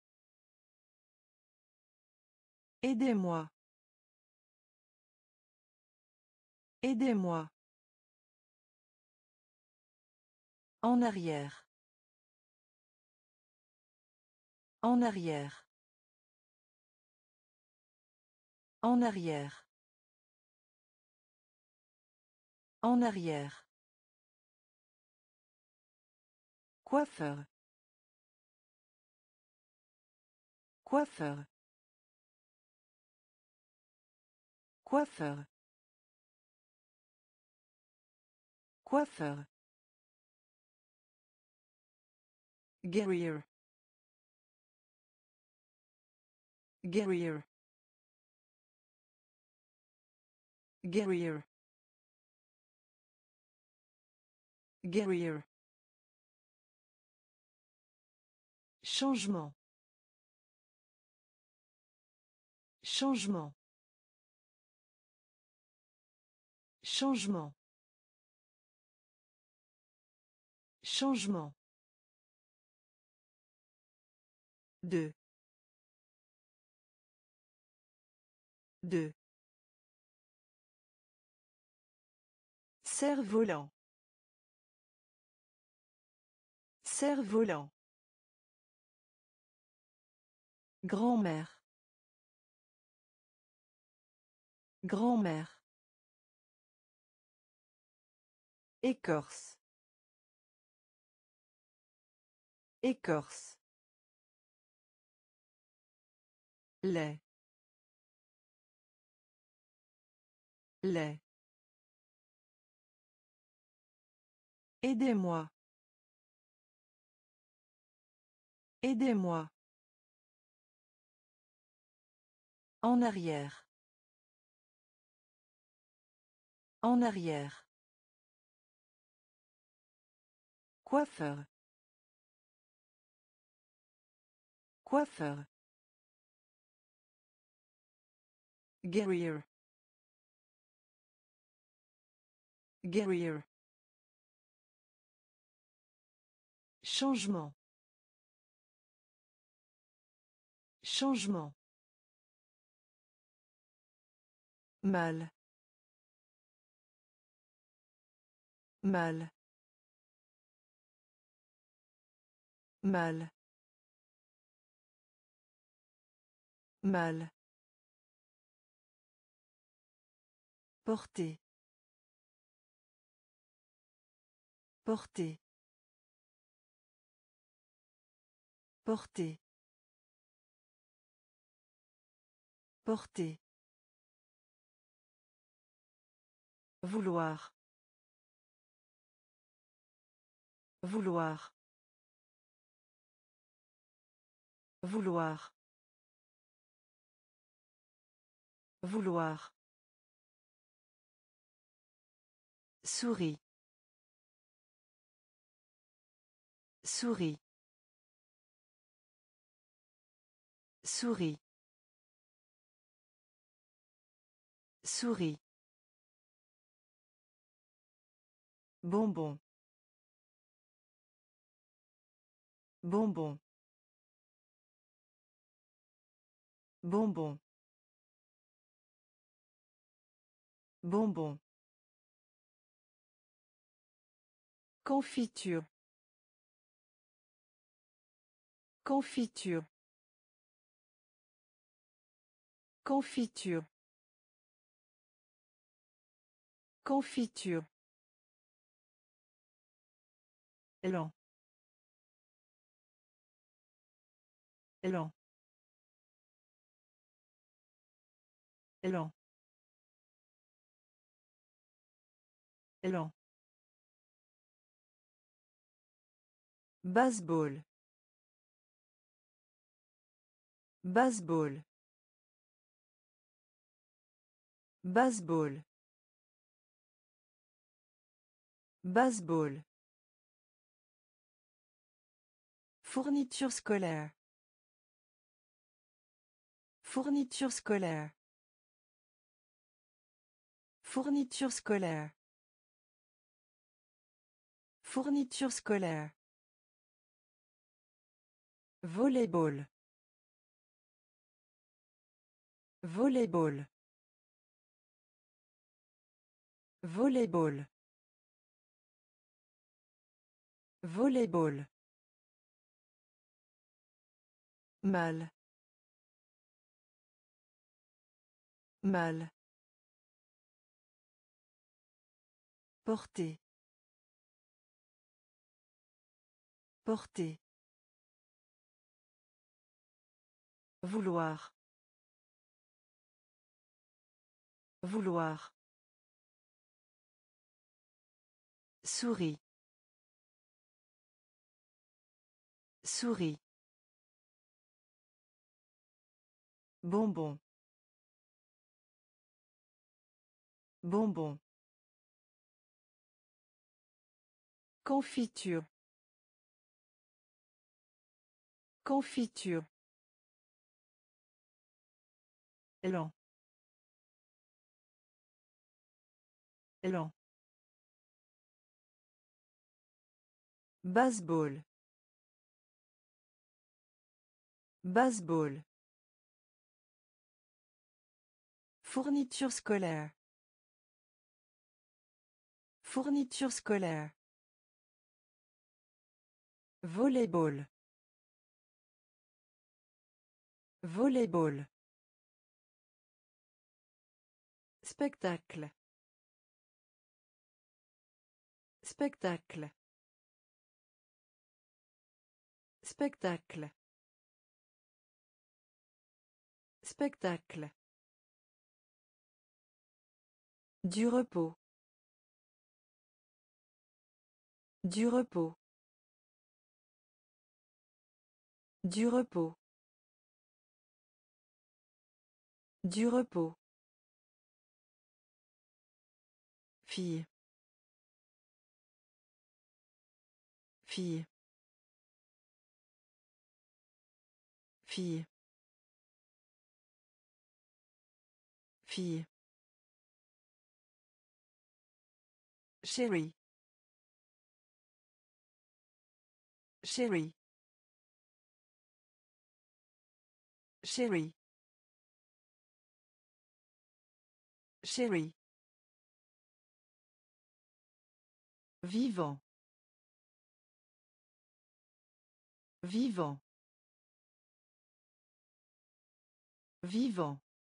Aidez-moi. Aidez-moi. En arrière. En arrière. En arrière. En arrière. Coiffeur. Coiffeur. Coiffeur. Coiffeur. Guerrier. Guerrier. Guerrier. Guerrier. Changement. Changement. Changement. Changement. Deux. Deux. Cerf-volant. Cerf-volant. Grand-mère. Grand-mère. Écorce. Écorce. Lait. Lait. Aidez-moi. Aidez-moi. En arrière. En arrière. Coiffeur. Coiffeur. Guerrier. Guerrier. Changement. Changement. Mal. Mal. Mal. Mal. Porter. Porter. Porter. Porter. Vouloir. Vouloir. Vouloir. Vouloir. Souris. Souris. Souris. Souris. Bonbon. Bonbon. Bonbon. Bonbon. Confiture. Confiture. Confiture. Confiture. Lent. Lent. Lent. Lent. Baseball. Baseball. Baseball. Baseball. Fourniture scolaire. Fourniture scolaire. Fourniture scolaire. Fourniture scolaire. Volleyball. Volleyball. Volleyball. Volleyball. Mal. Mal. Porter. Porter. Vouloir. Vouloir. Souris. Souris. Bonbon. Bonbon. Confiture. Confiture. Lent. Lent. Baseball. Baseball. Fourniture scolaire. Fourniture scolaire. Volleyball. Volleyball. Spectacle. Spectacle. Spectacle. Spectacle. Du repos. Du repos. Du repos. Du repos. Fille. Fille. Fille. Fille. Chérie. Chérie. Chérie. Chérie. Vivant. Vivant. Vivant.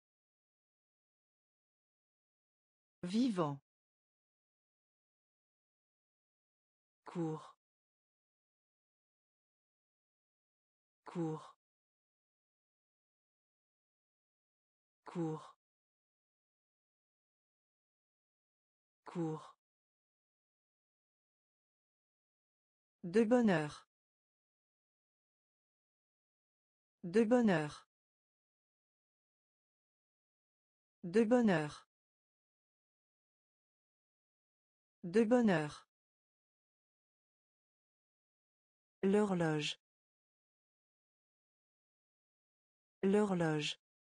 Vivant. Cours. Cours. Cours. Cours. De bonheur. De bonheur. De bonheur. De bonheur. L'horloge. L'horloge.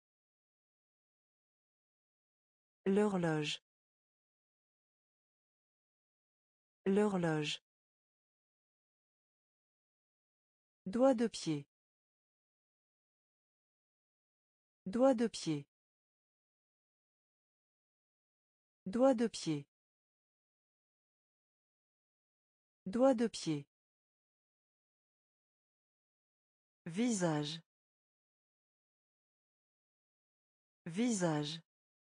L'horloge. L'horloge. Doigt de pied. Doigt de pied. Doigt de pied. Doigt de pied. Visage. Visage.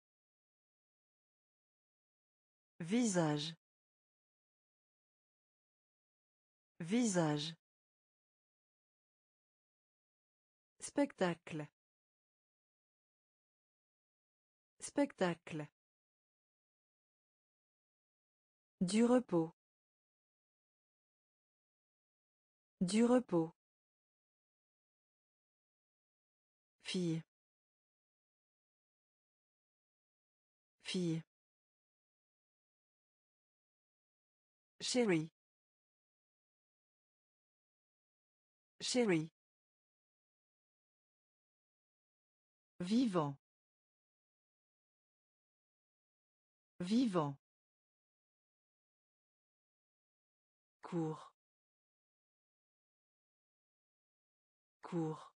Visage. Visage. Spectacle. Spectacle. Du repos. Du repos. Fille. Fille. Chérie. Chérie. Vivant. Vivant. Cours. Cours.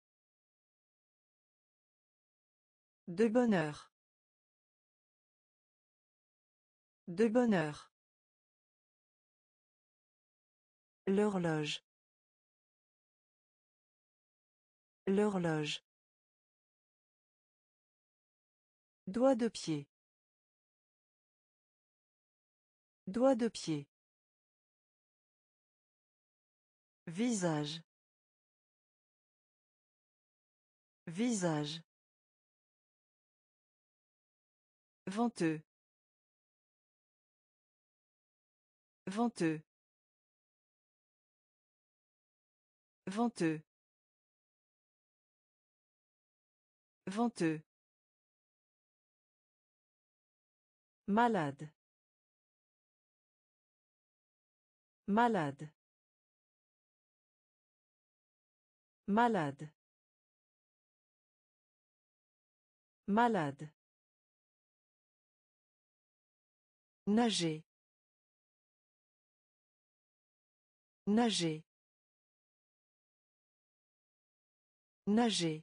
De bonheur. De bonheur. L'horloge. L'horloge. Doigt de pied. Doigt de pied. Visage. Visage. Venteux. Venteux. Venteux. Venteux. Malade. Malade. Malade. Malade. Nager. Nager. Nager.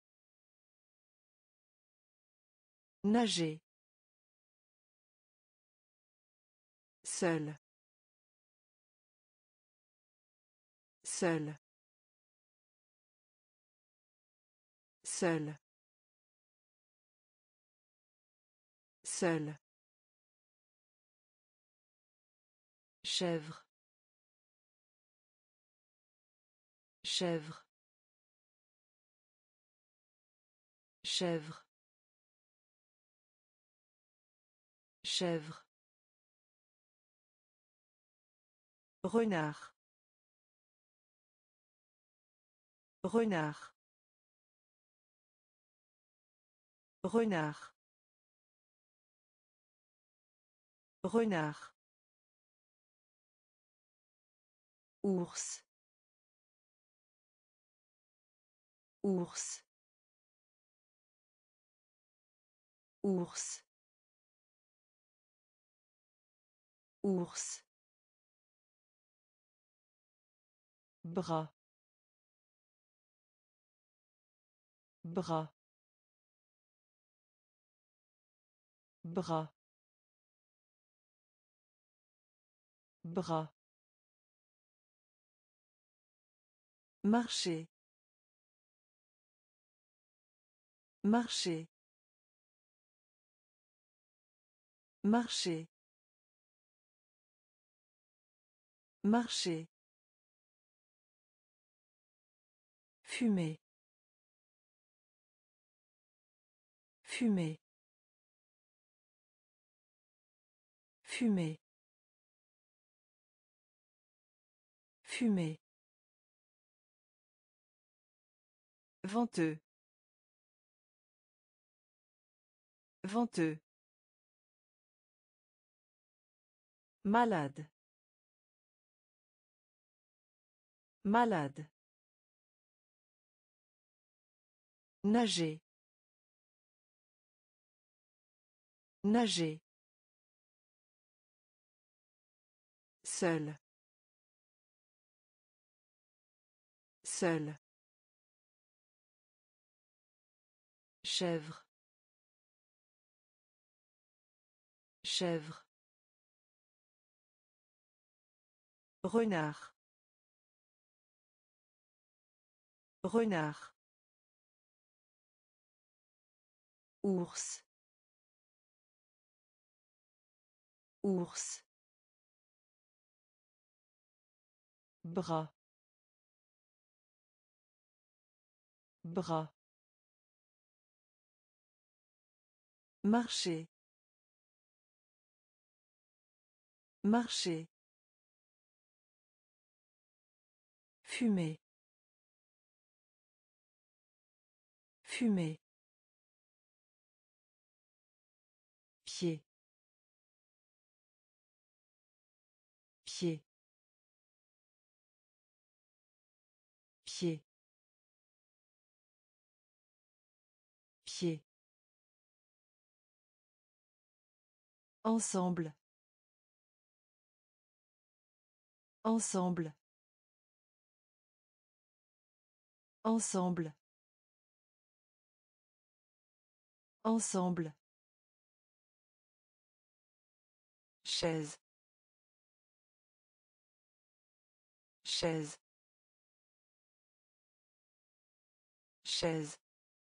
Nager. Seul. Seul. Seul. Seul. Chèvre. Chèvre. Chèvre. Chèvre. Renard. Renard. Renard. Renard. Ours. Ours. Ours. Ours. Bras. Bras. bras, bras, marcher, marcher, marcher, marcher, fumer, fumer, fumer, fumer, venteux, venteux, malade, malade, nager, nager, seul, seul, chèvre, chèvre, renard, renard, ours, ours, bras, bras, marcher, marcher, fumer, fumer, pied, pied, pied, pied, ensemble, ensemble, ensemble, ensemble, chaise, chaise, chaise,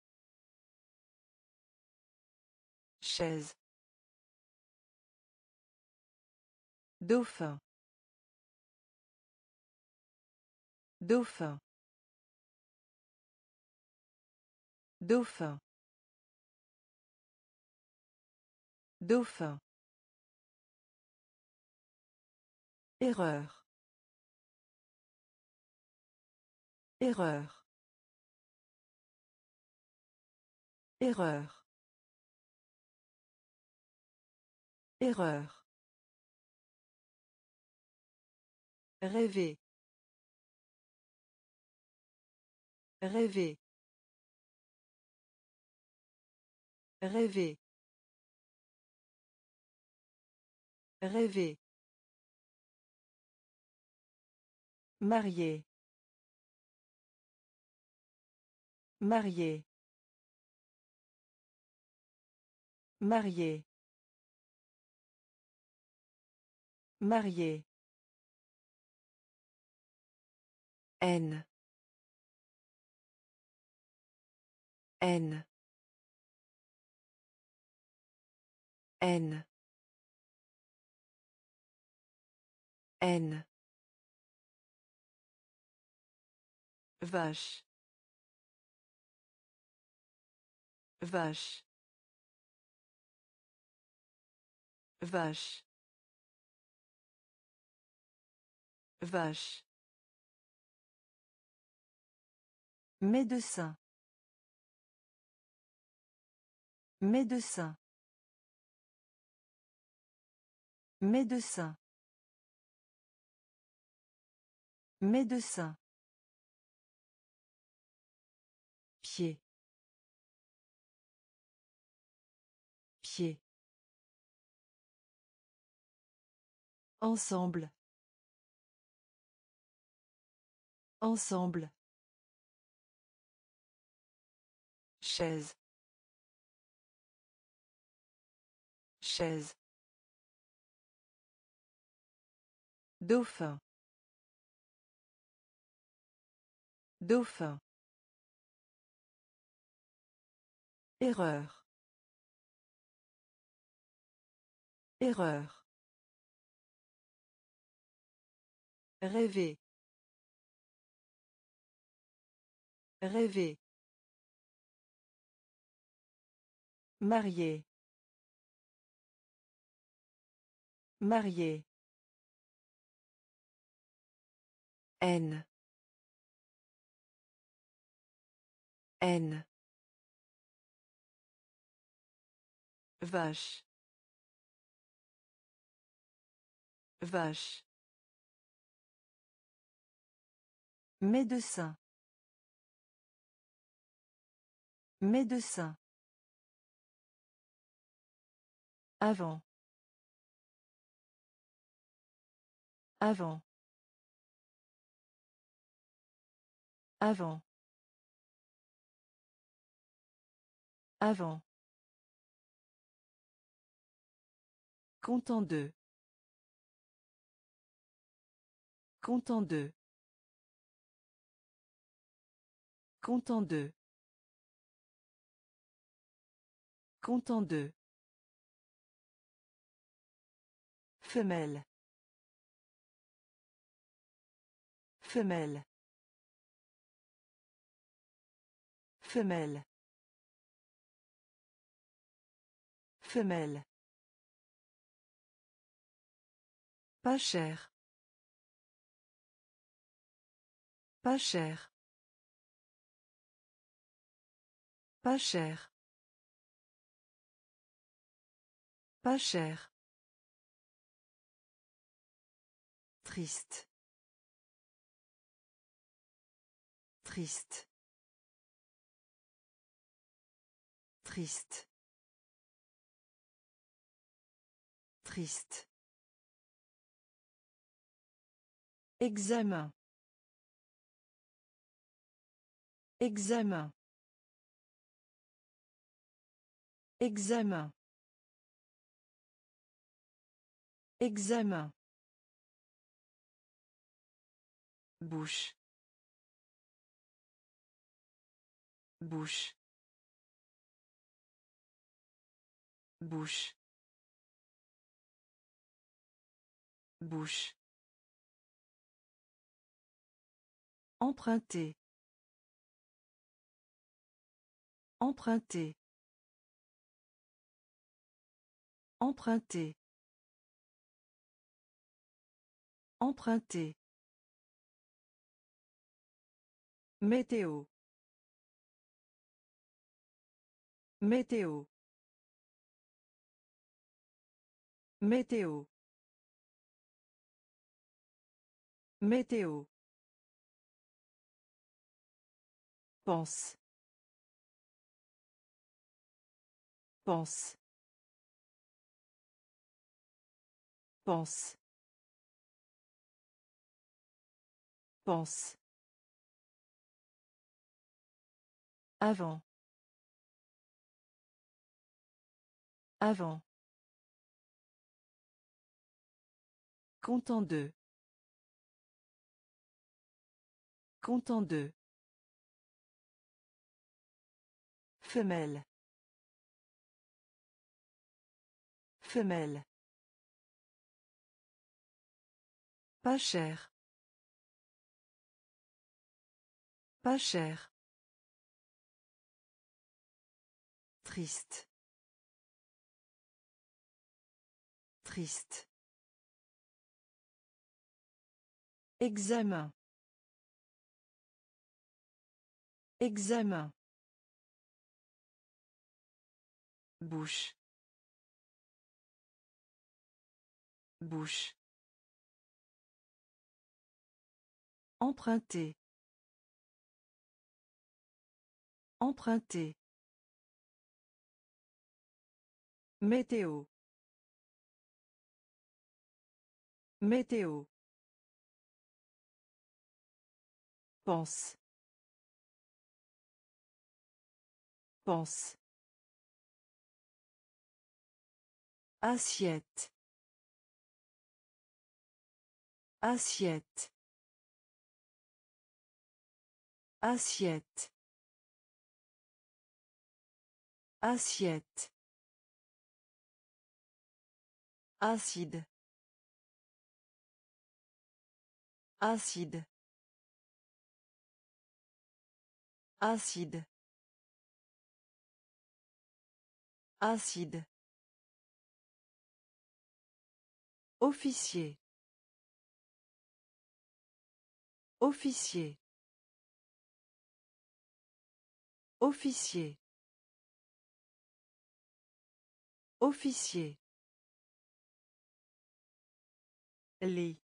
chaise, dauphin, dauphin, dauphin, dauphin, erreur, erreur, erreur, erreur, rêver, rêver, rêver, rêver, marié, marié, marié, marié, haine, haine, haine, haine, vache, vache, vache, vache, médecin, médecin, médecin, médecin, pied, pied, ensemble, ensemble, chaise, Chaise. Dauphin. Dauphin. Erreur. Erreur. Rêver. Rêver. Marié. Marié. Haine. Haine. Vache. Vache. Médecin. Médecin. Avant. Avant. Avant. Avant. Content de. Content de. Content de. Content de. Femelle. Femelle. Femelle. Femelle. Pas cher. Pas cher. Pas cher. Pas cher. Triste. Triste. Triste. Triste. Examen. Examen. Examen. Examen. Bouche. Bouche. Bouche. Bouche. Emprunter. Emprunter. Emprunter. Emprunter. Météo. Météo. Météo. Météo. Pense. Pense. Pense. Pense. Avant. Avant. Content de. Content de. Femelle. Femelle. Pas cher. Pas cher. Triste. Triste. Examen. Examen. Bouche. Bouche. Emprunter. Emprunter. Météo. Météo. Pense. Pense. Assiette. Assiette. Assiette. Assiette. Acide. Acide. Acide. Acide. Officier. Officier. Officier. Officier. Lit.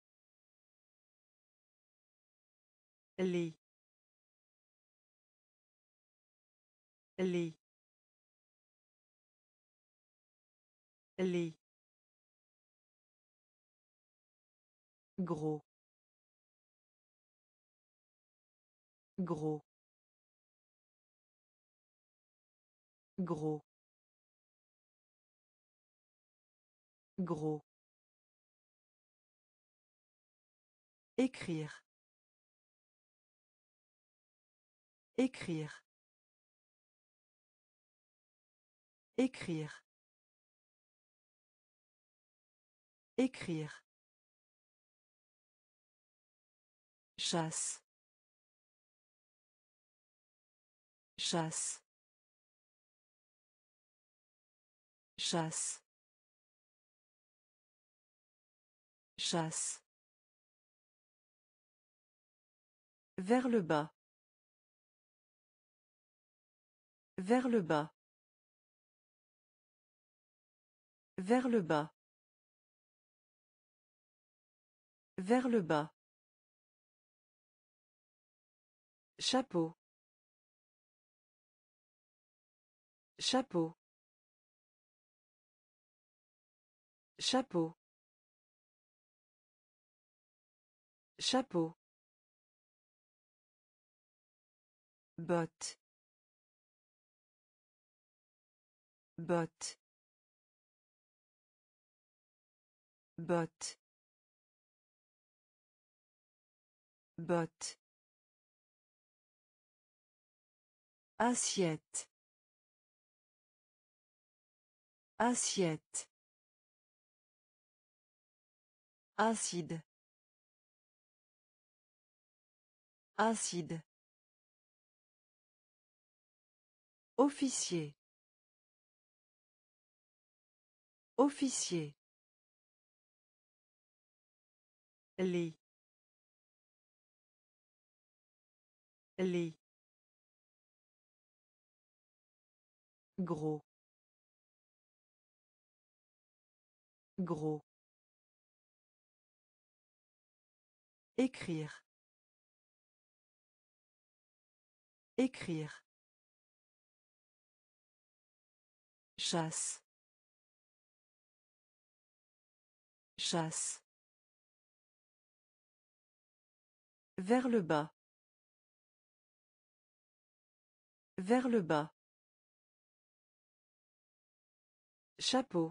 Lit. Lit. Lit. Gros. Gros. Gros. Gros. Écrire. Écrire. Écrire. Écrire. Chasse. Chasse. Chasse. Chasse. Vers le bas. Vers le bas. Vers le bas. Vers le bas. Chapeau. Chapeau. Chapeau. Chapeau. Botte. Botte. Botte. Botte. Assiette. Assiette. Acide. Acide. Officier. Officier. Lit. Lit. Gros. Gros. Écrire. Écrire. Chasse. Chasse. Vers le bas. Vers le bas. Chapeau.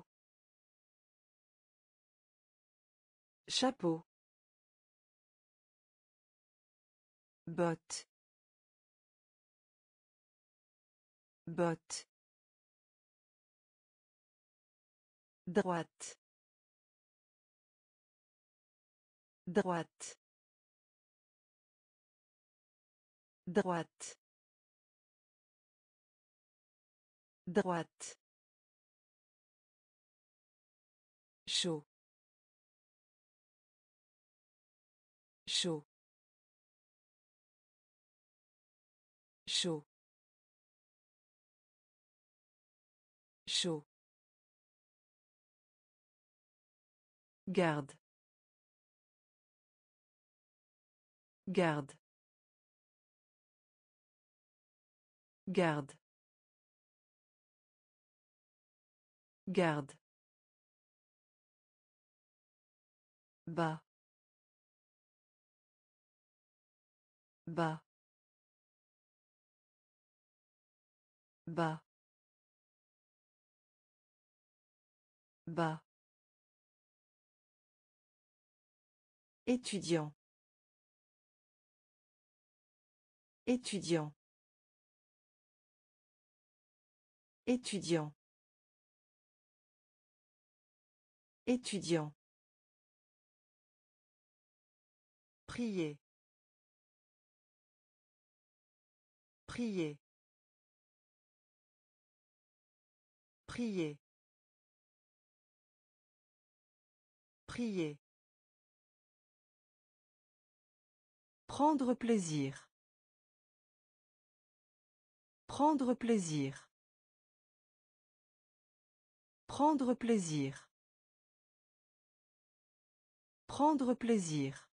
Chapeau. Botte. Botte. Droite. Droite. Droite. Droite. Chaud. Chaud. Chaud. Chaud. Garde. Garde. Garde. Garde. Bas. Bas. Bas. Bas. Étudiant. Étudiant. Étudiant. Étudiant. Prier. Prier. Prier. Prier. Prendre plaisir. Prendre plaisir. Prendre plaisir. Prendre plaisir.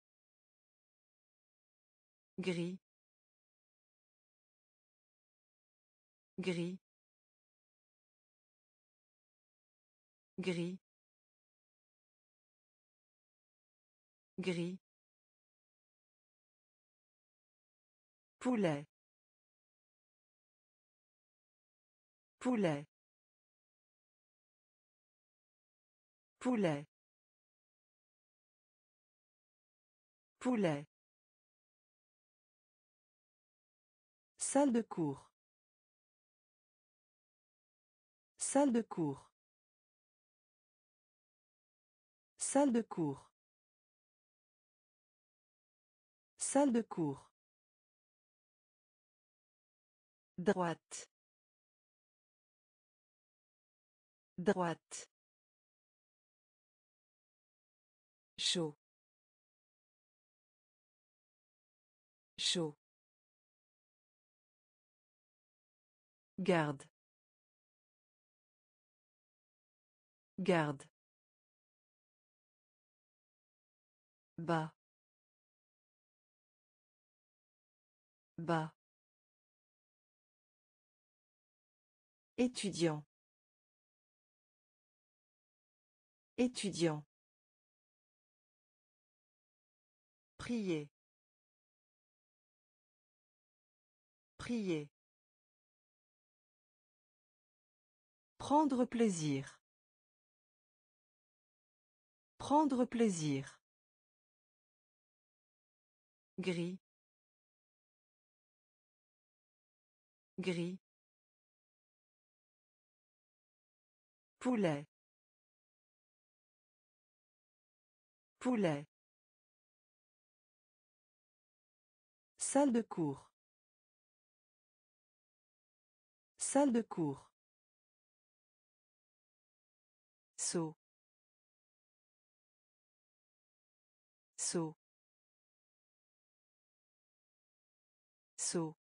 Gris. Gris. Gris. Gris. Poulet. Poulet. Poulet. Poulet. Salle de cours. Salle de cours. Salle de cours. Salle de cours. Droite. Droite. Chaud. Chaud. Garde. Garde. Bas. Bas. Étudiant. Étudiant. Prier. Prier. Prendre plaisir. Prendre plaisir. Gris. Gris. Poulet. Poulet. Salle de cours. Salle de cours. Saut. Saut. Saut.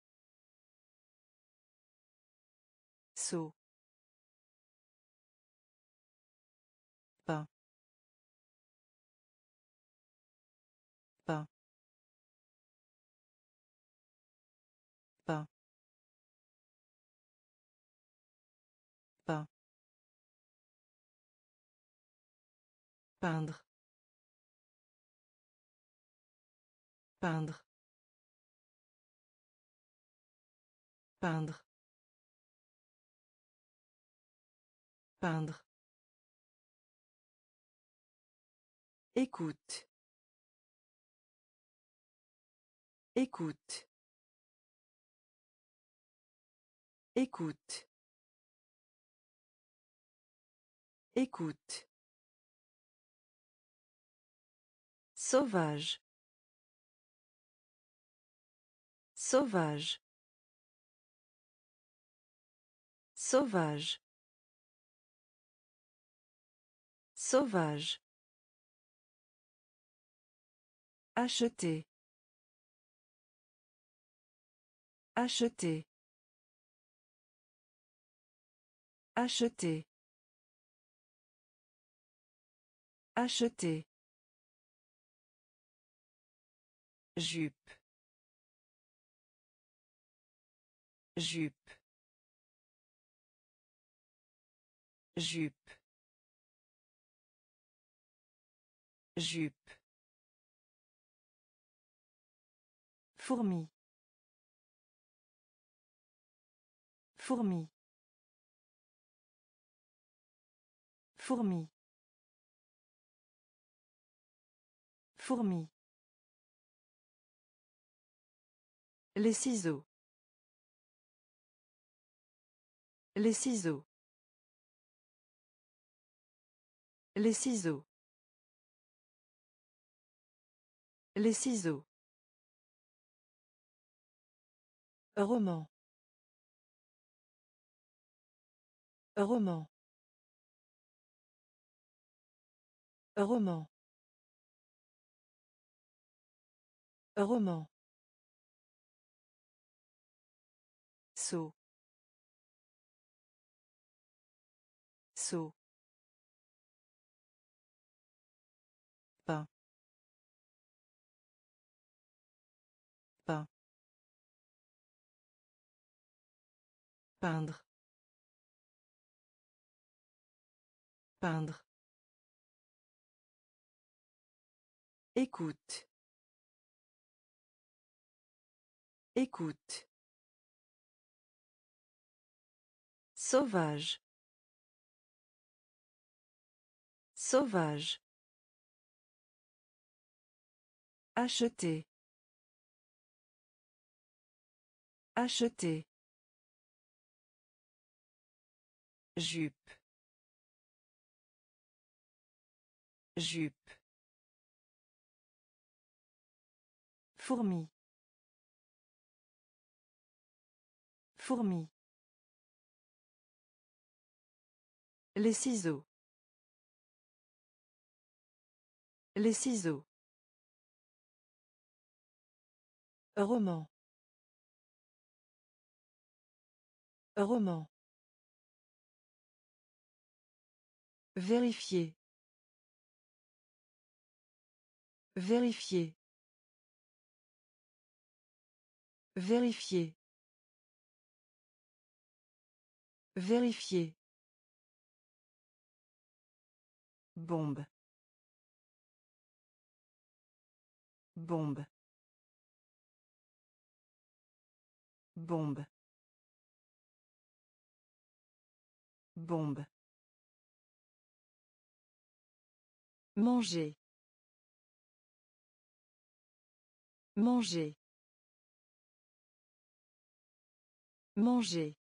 Saut. Pain. Pain. Pain. Pain. Peindre. Peindre. Peindre. Peindre. Écoute. Écoute. Écoute. Écoute. Sauvage. Sauvage. Sauvage. Sauvage. Acheter. Acheter. Acheter. Acheter. Jupe. Jupe. Jupe. Jupe. Fourmi. Fourmi. Fourmi. Fourmi. Les ciseaux. Les ciseaux. Les ciseaux. Les ciseaux. Roman. Roman. Roman. Roman. Saut. Saut. Pain. Pain. Peindre. Peindre. Écoute. Écoute. Sauvage. Sauvage. Acheter. Acheter. Jupe. Jupe. Fourmi. Fourmi. Les ciseaux. Les ciseaux. Roman. Roman. Vérifier. Vérifier. Vérifier. Vérifier. Bombe. Bombe. Bombe. Bombe. Manger. Manger. Manger.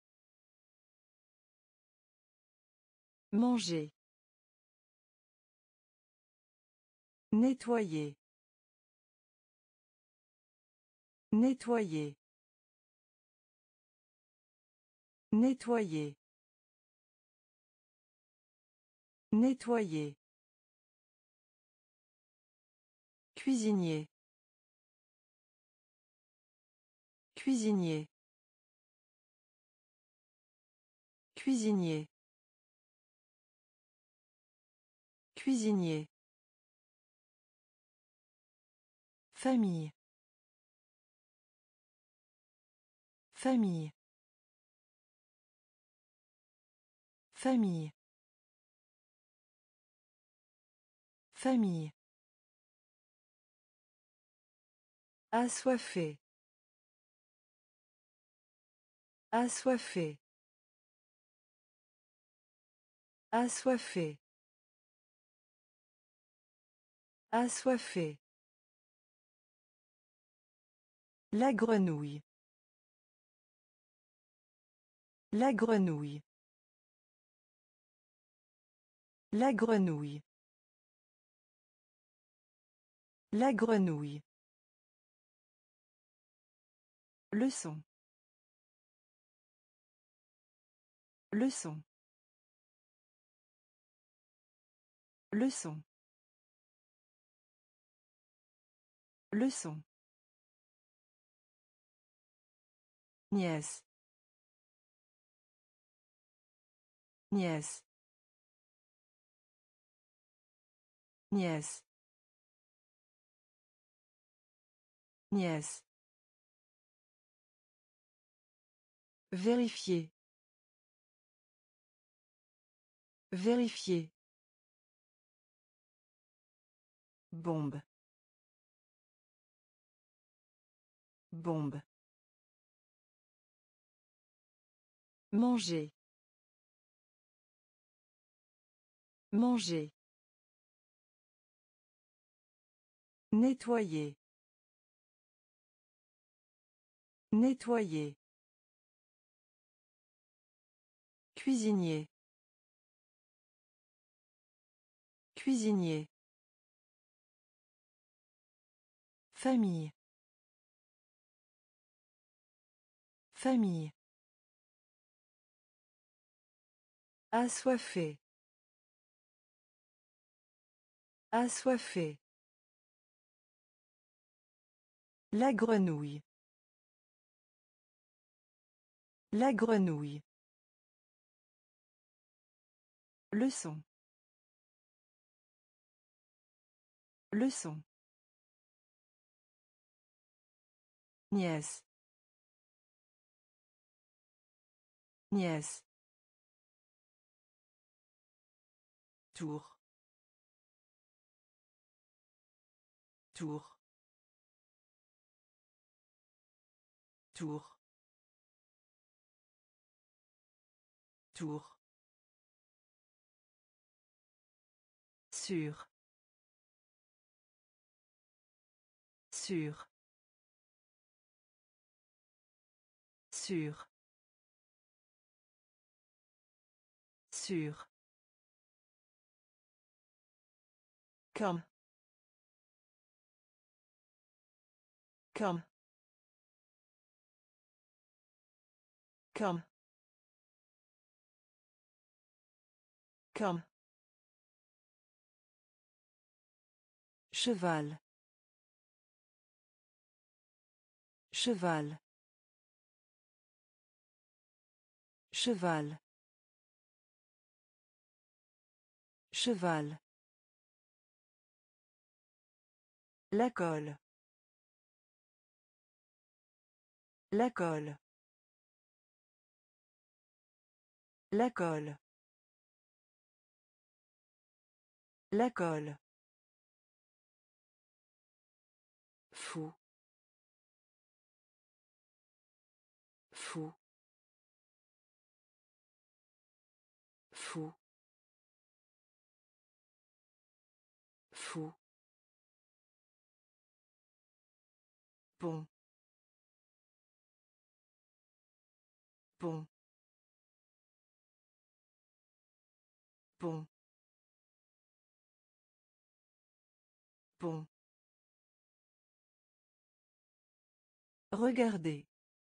Manger. Nettoyer. Nettoyer. Nettoyer. Nettoyer. Cuisinier. Cuisinier. Cuisinier. Cuisinier. Famille. Famille. Famille. Famille. Assoiffé. Assoiffé. Assoiffé. Assoiffé. La grenouille. La grenouille. La grenouille. La grenouille. Leçon. Leçon. Leçon. Leçon. Nièce. Nièce. Nièce. Nièce. Vérifier. Vérifier. Bombe. Bombe. Manger. Manger. Nettoyer. Nettoyer. Cuisinier. Cuisinier. Famille. Famille. Assoiffé. Assoiffé. La grenouille. La grenouille. Leçon. Leçon. Nièce. Nièce. Tour. Tour. Tour. Tour. Sûr. Sûr. Sûr. Sûr. Comme. Comme. Comme. Comme. Cheval. Cheval. Cheval. Cheval. La colle. La colle. La colle. La colle. Fou. Fou. Fou. Fou. Pont. Pont. Pont. Pont. Regardez.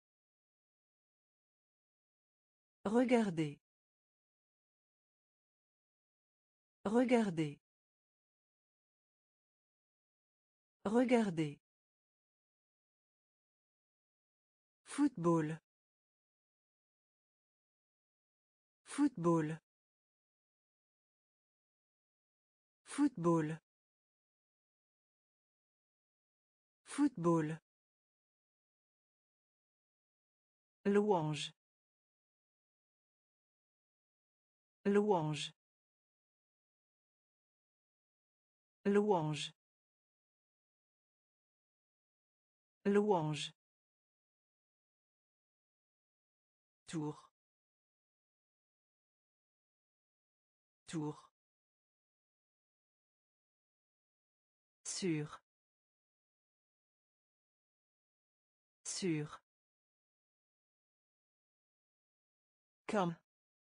Regardez. Regardez. Regardez. Football. Football. Football. Football. Louange. Louange. Louange. Louange. Tour. Tour. Sûr. Sûr. Comme.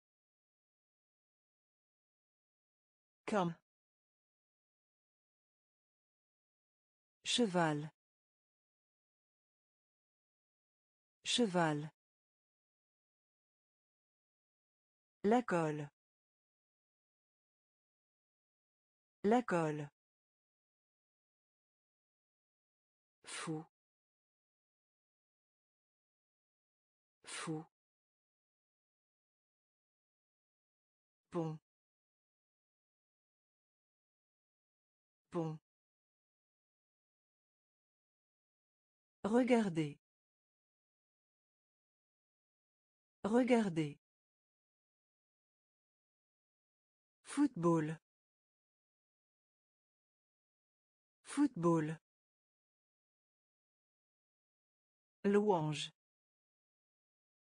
Comme. Cheval. Cheval. La colle. La colle. Fou. Fou. Pont. Pont. Regardez. Regardez. Football. Football. Louange.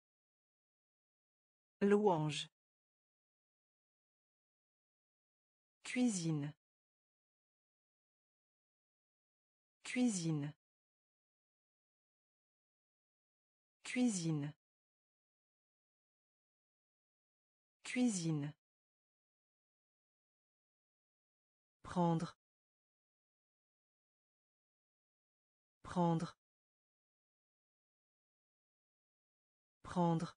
Louange. Cuisine. Cuisine. Cuisine. Cuisine. Prendre. Prendre. Prendre.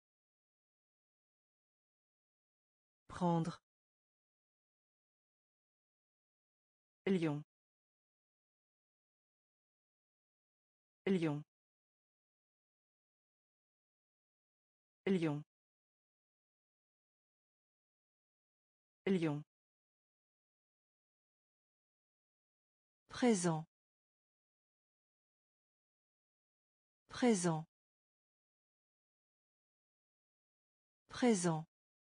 Prendre. Lion. Lion. Lion. Lion. Présent. Présent. Présent.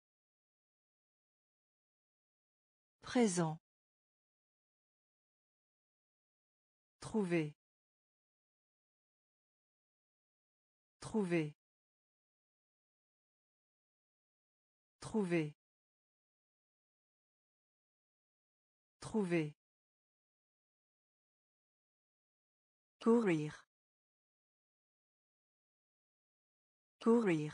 Présent. Trouver. Trouver. Trouver. Trouver. Courir. Courir.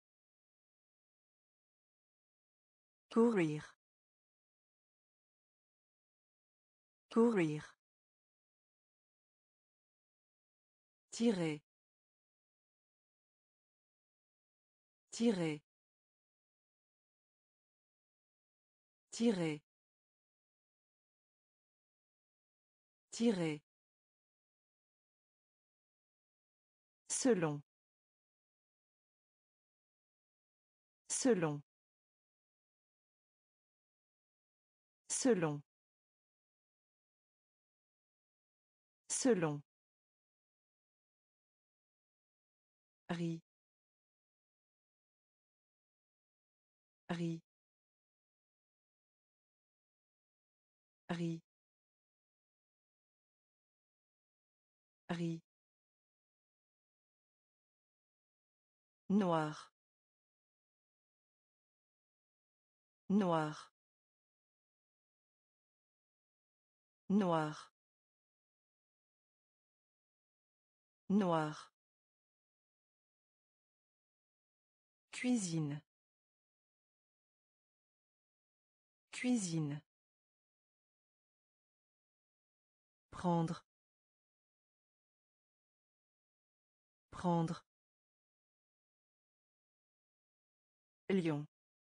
Courir. Courir. Tirer. Tirer. Tirer. Tirer. Selon. Selon. Selon. Selon. Riz. Riz. Riz. Riz. Noir. Noir. Noir. Noir. Cuisine. Cuisine. Prendre. Prendre. Lion.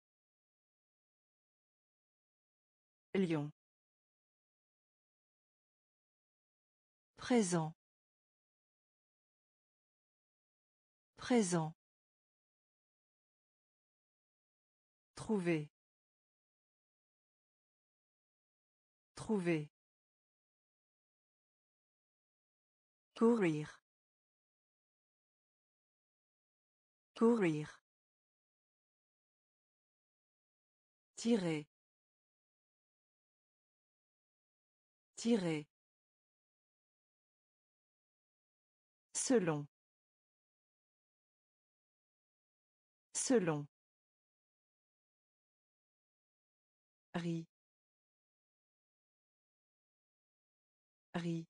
Lion. Présent. Présent. Trouver. Trouver. Courir. Courir. Tirer. Tirer. Selon. Selon. Riz. Riz.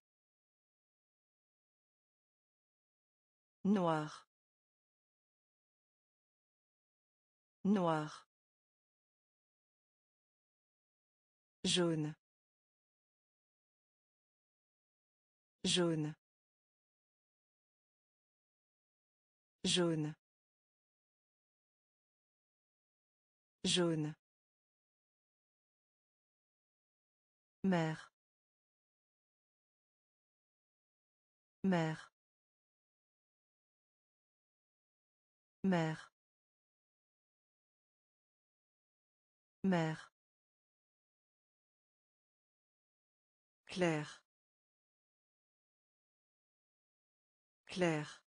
Noir. Noir. Jaune. Jaune. Jaune. Jaune. Mère. Mère. Mère. Mère. Claire. Claire.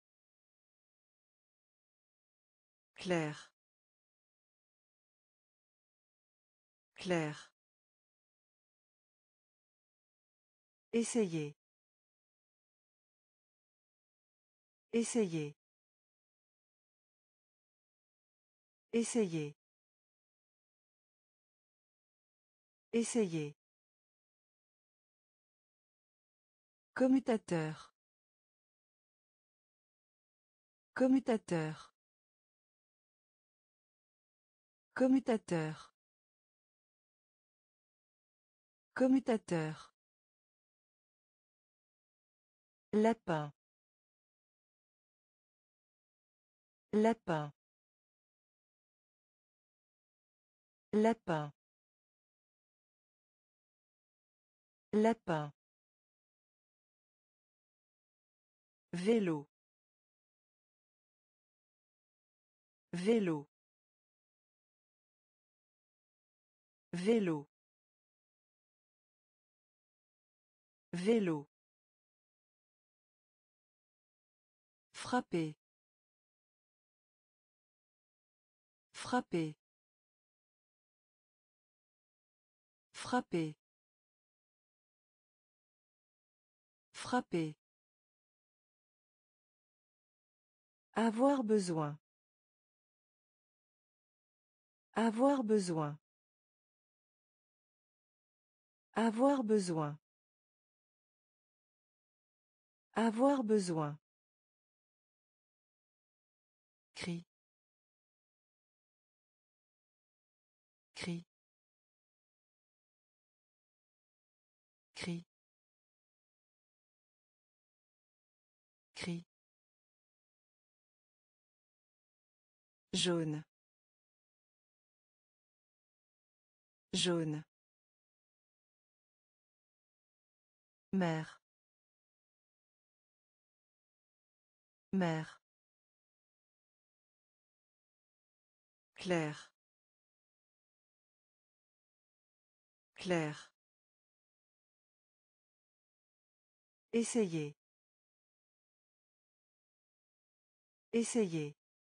Claire. Claire. Essayer. Essayer. Essayer. Essayer. Commutateur. Commutateur. Commutateur. Commutateur. Lapin. Lapin. Lapin. Lapin. Vélo. Vélo. Vélo. Vélo. Frapper. Frapper. Frapper. Frapper. Avoir besoin. Avoir besoin. Avoir besoin. Avoir besoin. Cri. Cri. Cri. Cri. Jaune. Jaune. Mère. Mère. Claire. Claire. Essayer. Essayer.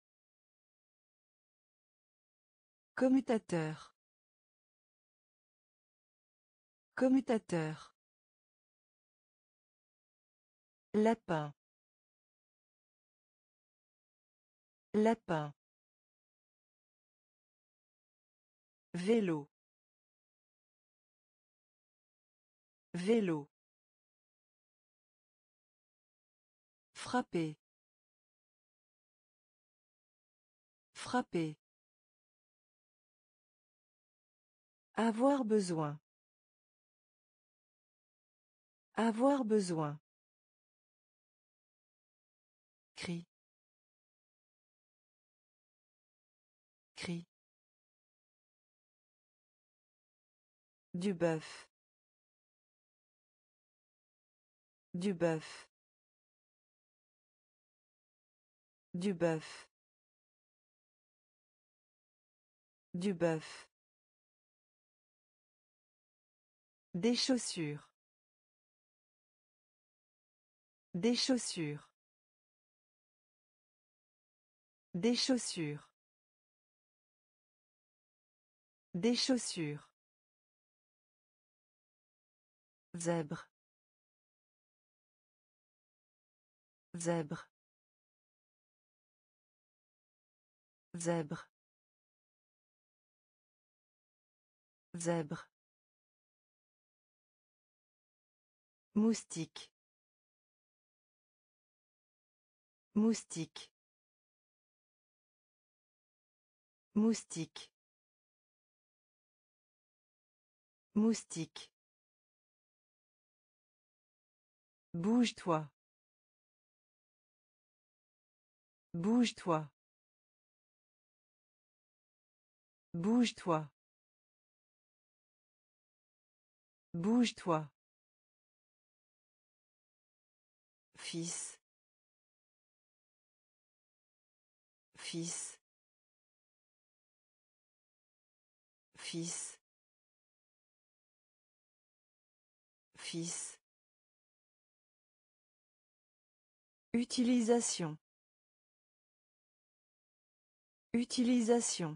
Commutateur. Commutateur. Lapin. Lapin. Vélo. Vélo. Frapper. Frapper. Avoir besoin. Avoir besoin. Cri. Cri. Du bœuf. Du bœuf. Du bœuf. Du bœuf. Des chaussures. Des chaussures. Des chaussures. Des chaussures. Zèbre. Zèbre. Zèbre. Zèbre. Moustique. Moustique. Moustique. Moustique. Bouge-toi. Bouge-toi. Bouge-toi. Bouge-toi. Fils. Fils. Fils. Fils. Utilisation. Utilisation.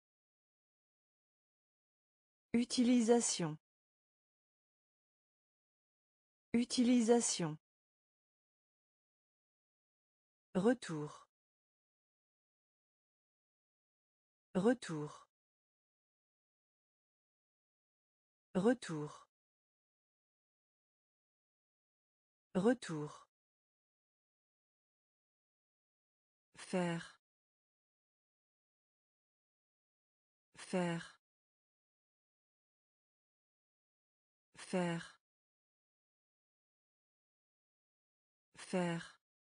Utilisation. Utilisation. Retour. Retour. Retour. Retour. Faire. Faire. Faire. Faire.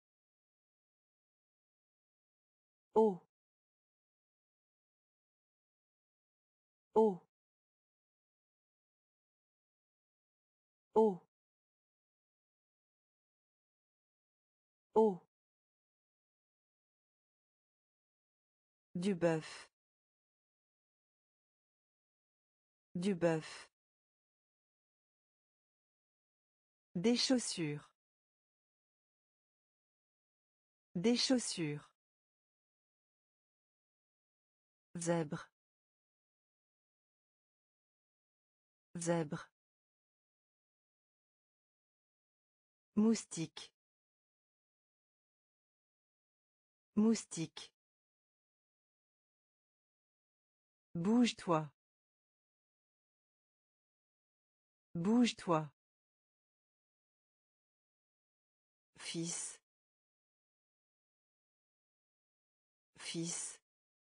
Oh. Oh. Oh. Oh. Du bœuf. Du bœuf. Des chaussures. Des chaussures. Zèbre. Zèbre. Moustique. Moustique. Bouge-toi. Bouge-toi. Fils. Fils.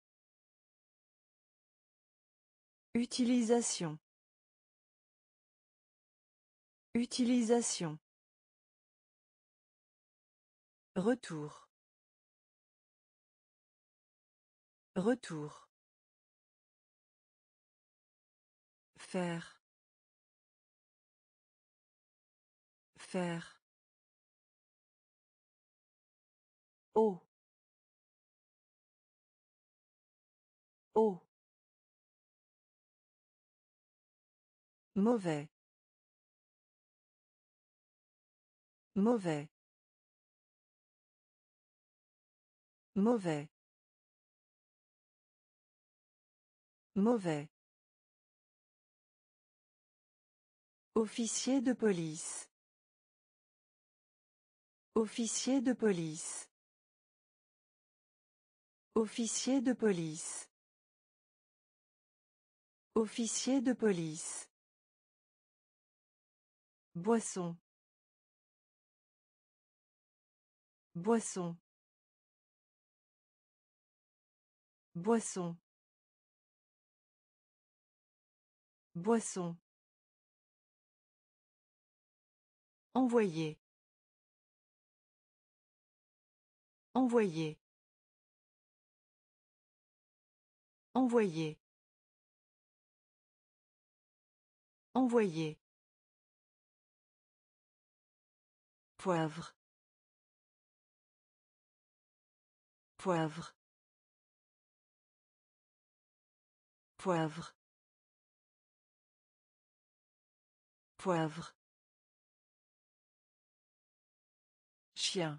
Utilisation. Utilisation. Retour. Retour. Faire. Faire. Oh. Oh. Mauvais. Mauvais. Mauvais. Mauvais. Officier de police. Officier de police. Officier de police. Officier de police. Boisson. Boisson. Boisson. Boisson. Envoyer. Envoyer. Envoyer. Envoyer. Poivre. Poivre. Poivre. Poivre. Chien.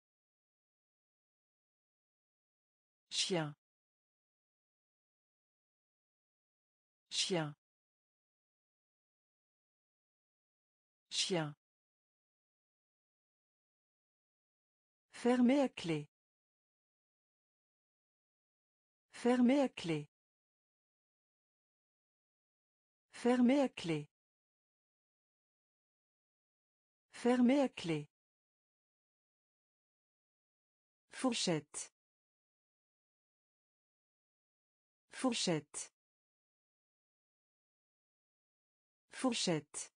Chien. Chien. Chien. Fermé à clé. Fermé à clé. Fermé à clé. Fermé à clé. Fourchette. Fourchette. Fourchette.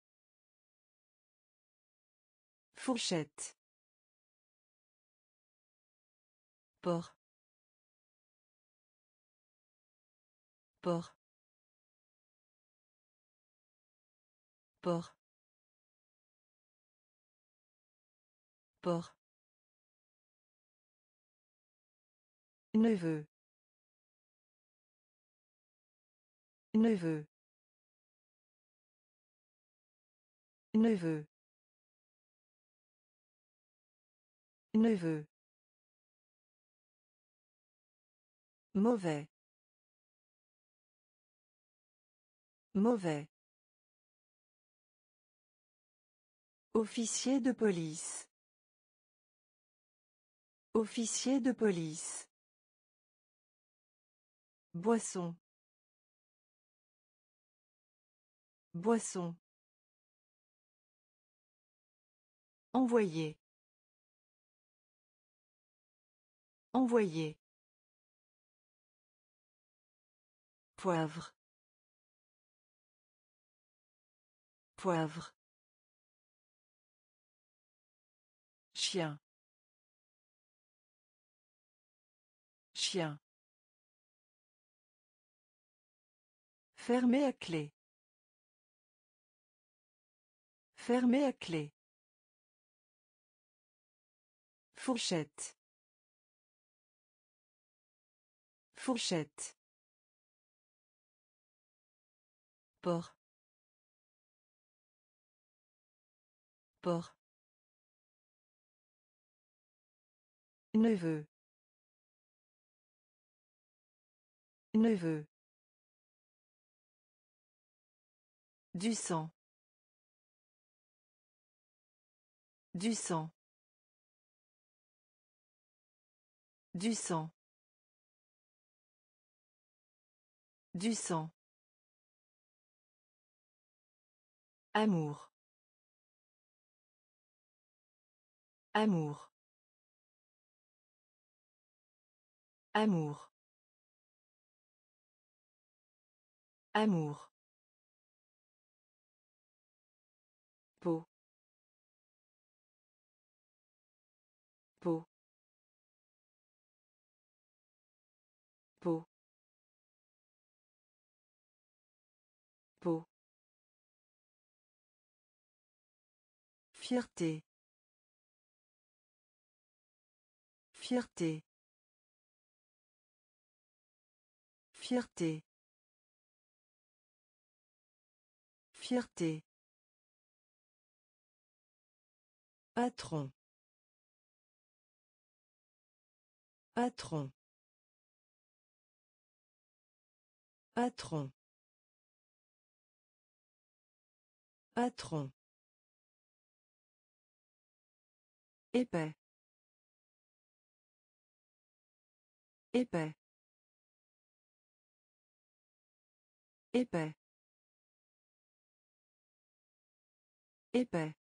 Fourchette. Port. Port. Port. Port. Neveu. Neveu. Neveu. Neveu. Mauvais. Mauvais. Officier de police. Officier de police. Boisson. Boisson. Envoyer. Envoyer. Poivre. Poivre. Chien. Chien. Fermé à clé. Fermé à clé. Fourchette. Fourchette. Port. Port. Neveu. Neveu. Du sang. Du sang. Du sang. Du sang. Amour. Amour. Amour. Amour. Peau. Peau. Peau. Peau. Fierté. Fierté. Fierté. Fierté. Patron. Patron. Patron. Patron. Épais. Épais. Épais. Épais.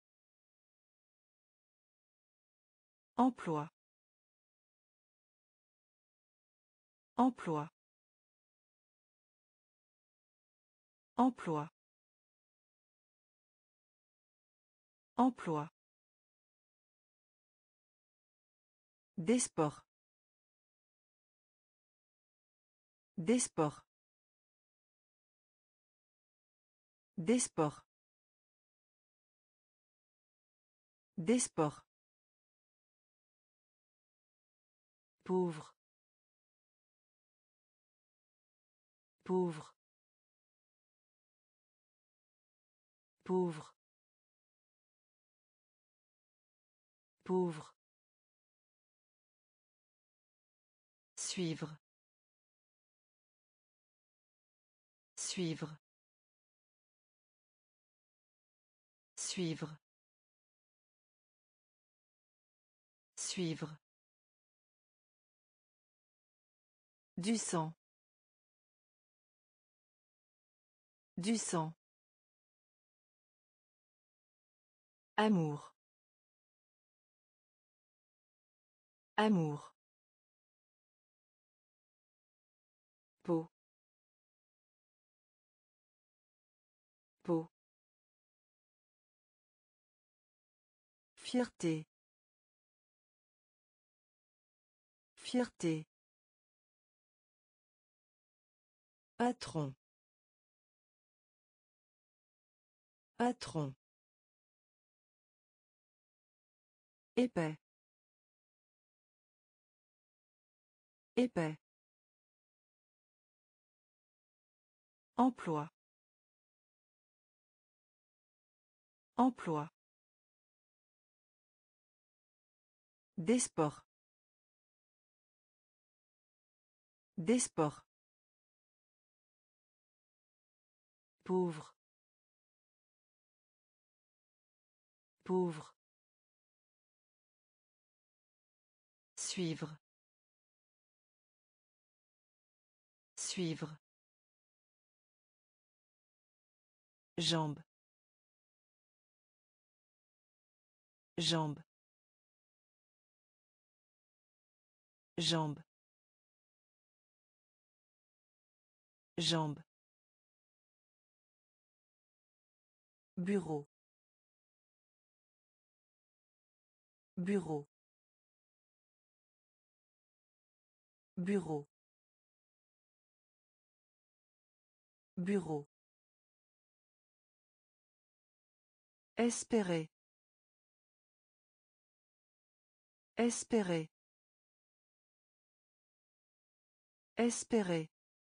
Emploi. Emploi. Emploi. Emploi. Des sports. Des sports. Des sports. Des sports. Pauvre. Pauvre. Pauvre. Pauvre. Suivre. Suivre. Suivre. Suivre. Du sang. Du sang. Amour. Amour. Peau. Peau. Fierté. Fierté. Patron. Patron. Épais. Épais. Emploi. Emploi. Des sports. Des sports. Pauvre. Pauvre. Suivre. Suivre. Jambe. Jambe. Jambe. Jambe. Bureau. Bureau. Bureau. Bureau. Espérer. Espérer. Espérer.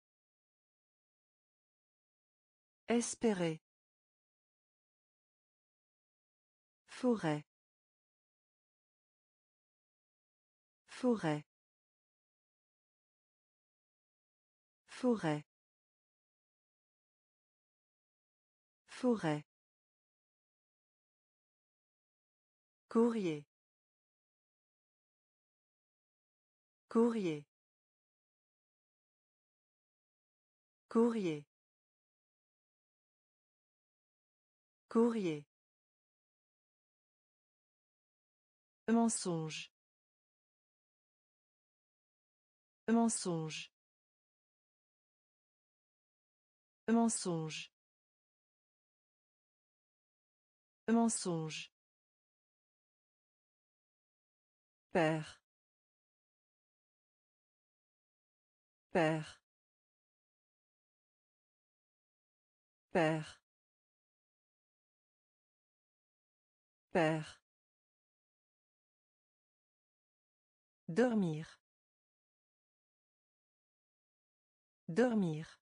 Espérer. Forêt. Forêt. Forêt. Forêt. Courrier. Courrier. Courrier. Courrier. Mensonge. Mensonge. Mensonge. Mensonge. Père. Père. Père. Père. Dormir. Dormir.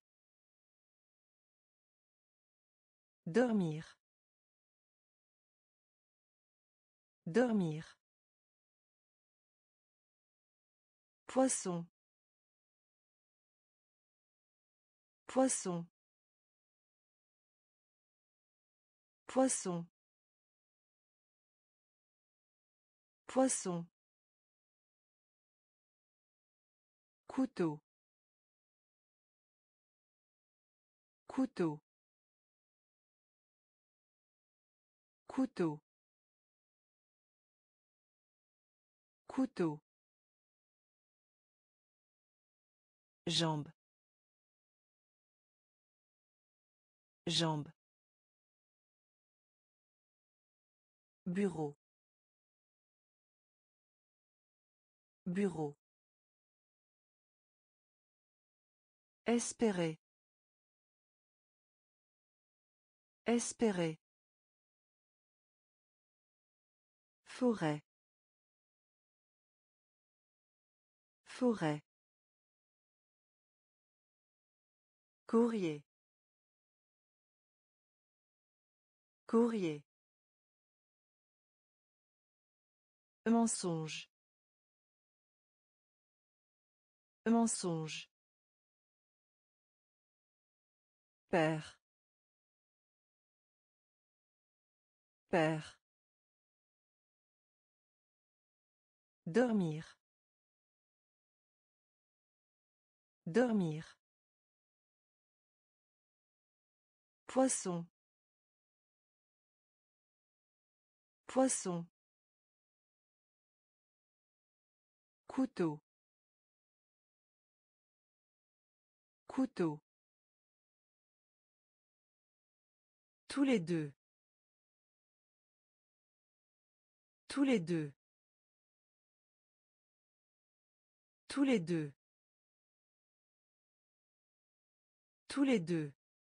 Dormir. Dormir. Poisson. Poisson. Poisson. Poisson. Couteau. Couteau. Couteau. Couteau. Jambe. Jambe. Bureau. Bureau. Espérer. Espérer. Forêt. Forêt. Courrier. Courrier. Mensonge. Mensonge. Père. Père. Dormir. Dormir. Poisson. Poisson. Couteau. Couteau. Tous les deux. Tous les deux. Tous les deux. Tous les deux.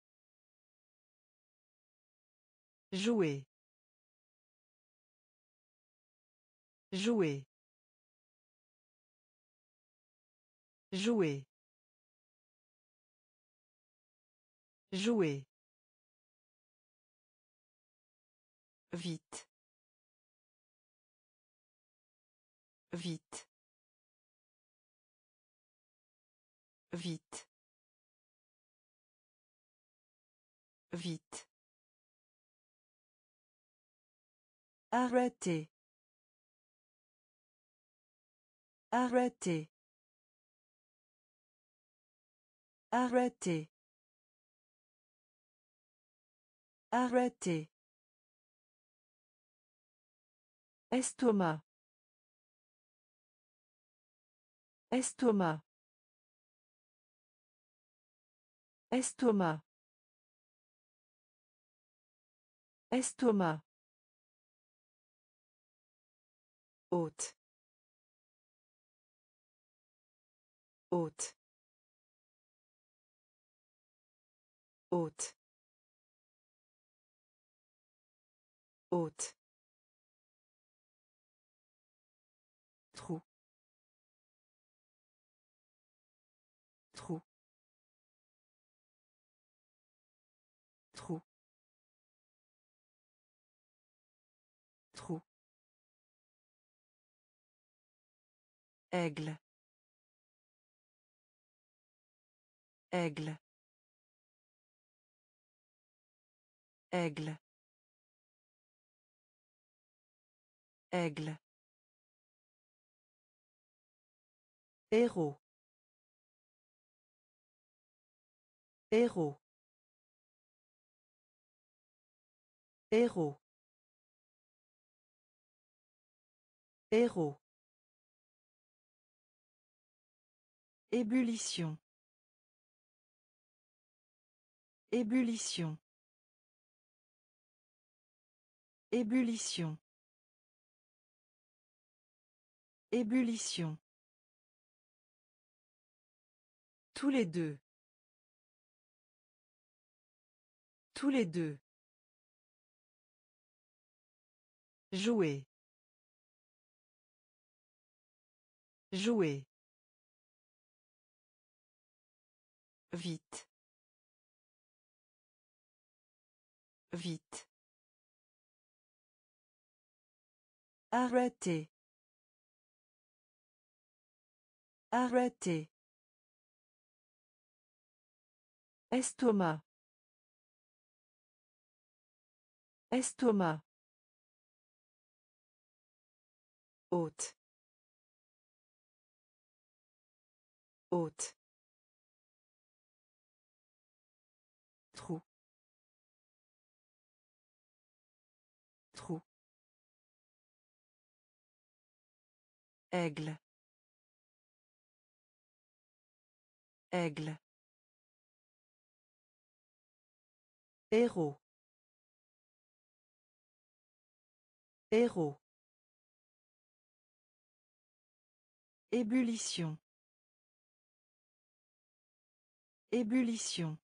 Jouer. Jouer. Jouer. Jouer. Vite. Vite. Vite. Vite. Arrêter. Arrêter. Arrêter. Arrêter. Estomac. Estomac. Estomac. Estomac. Hôte. Hôte. Hôte. Hôte. Trou. Trou. Trou. Trou. Aigle. Aigle. Aigle. Aigle. Héros. Héros. Héros. Héros. Ébullition. Ébullition. Ébullition. Ébullition. Tous les deux. Tous les deux. Jouer. Jouer. Vite. Vite. Arrêter. Arrêter. Estomac. Estomac. Hôte. Hôte. Trou. Trou. Aigle. Aigle. Héros. Héros. Ébullition. Ébullition.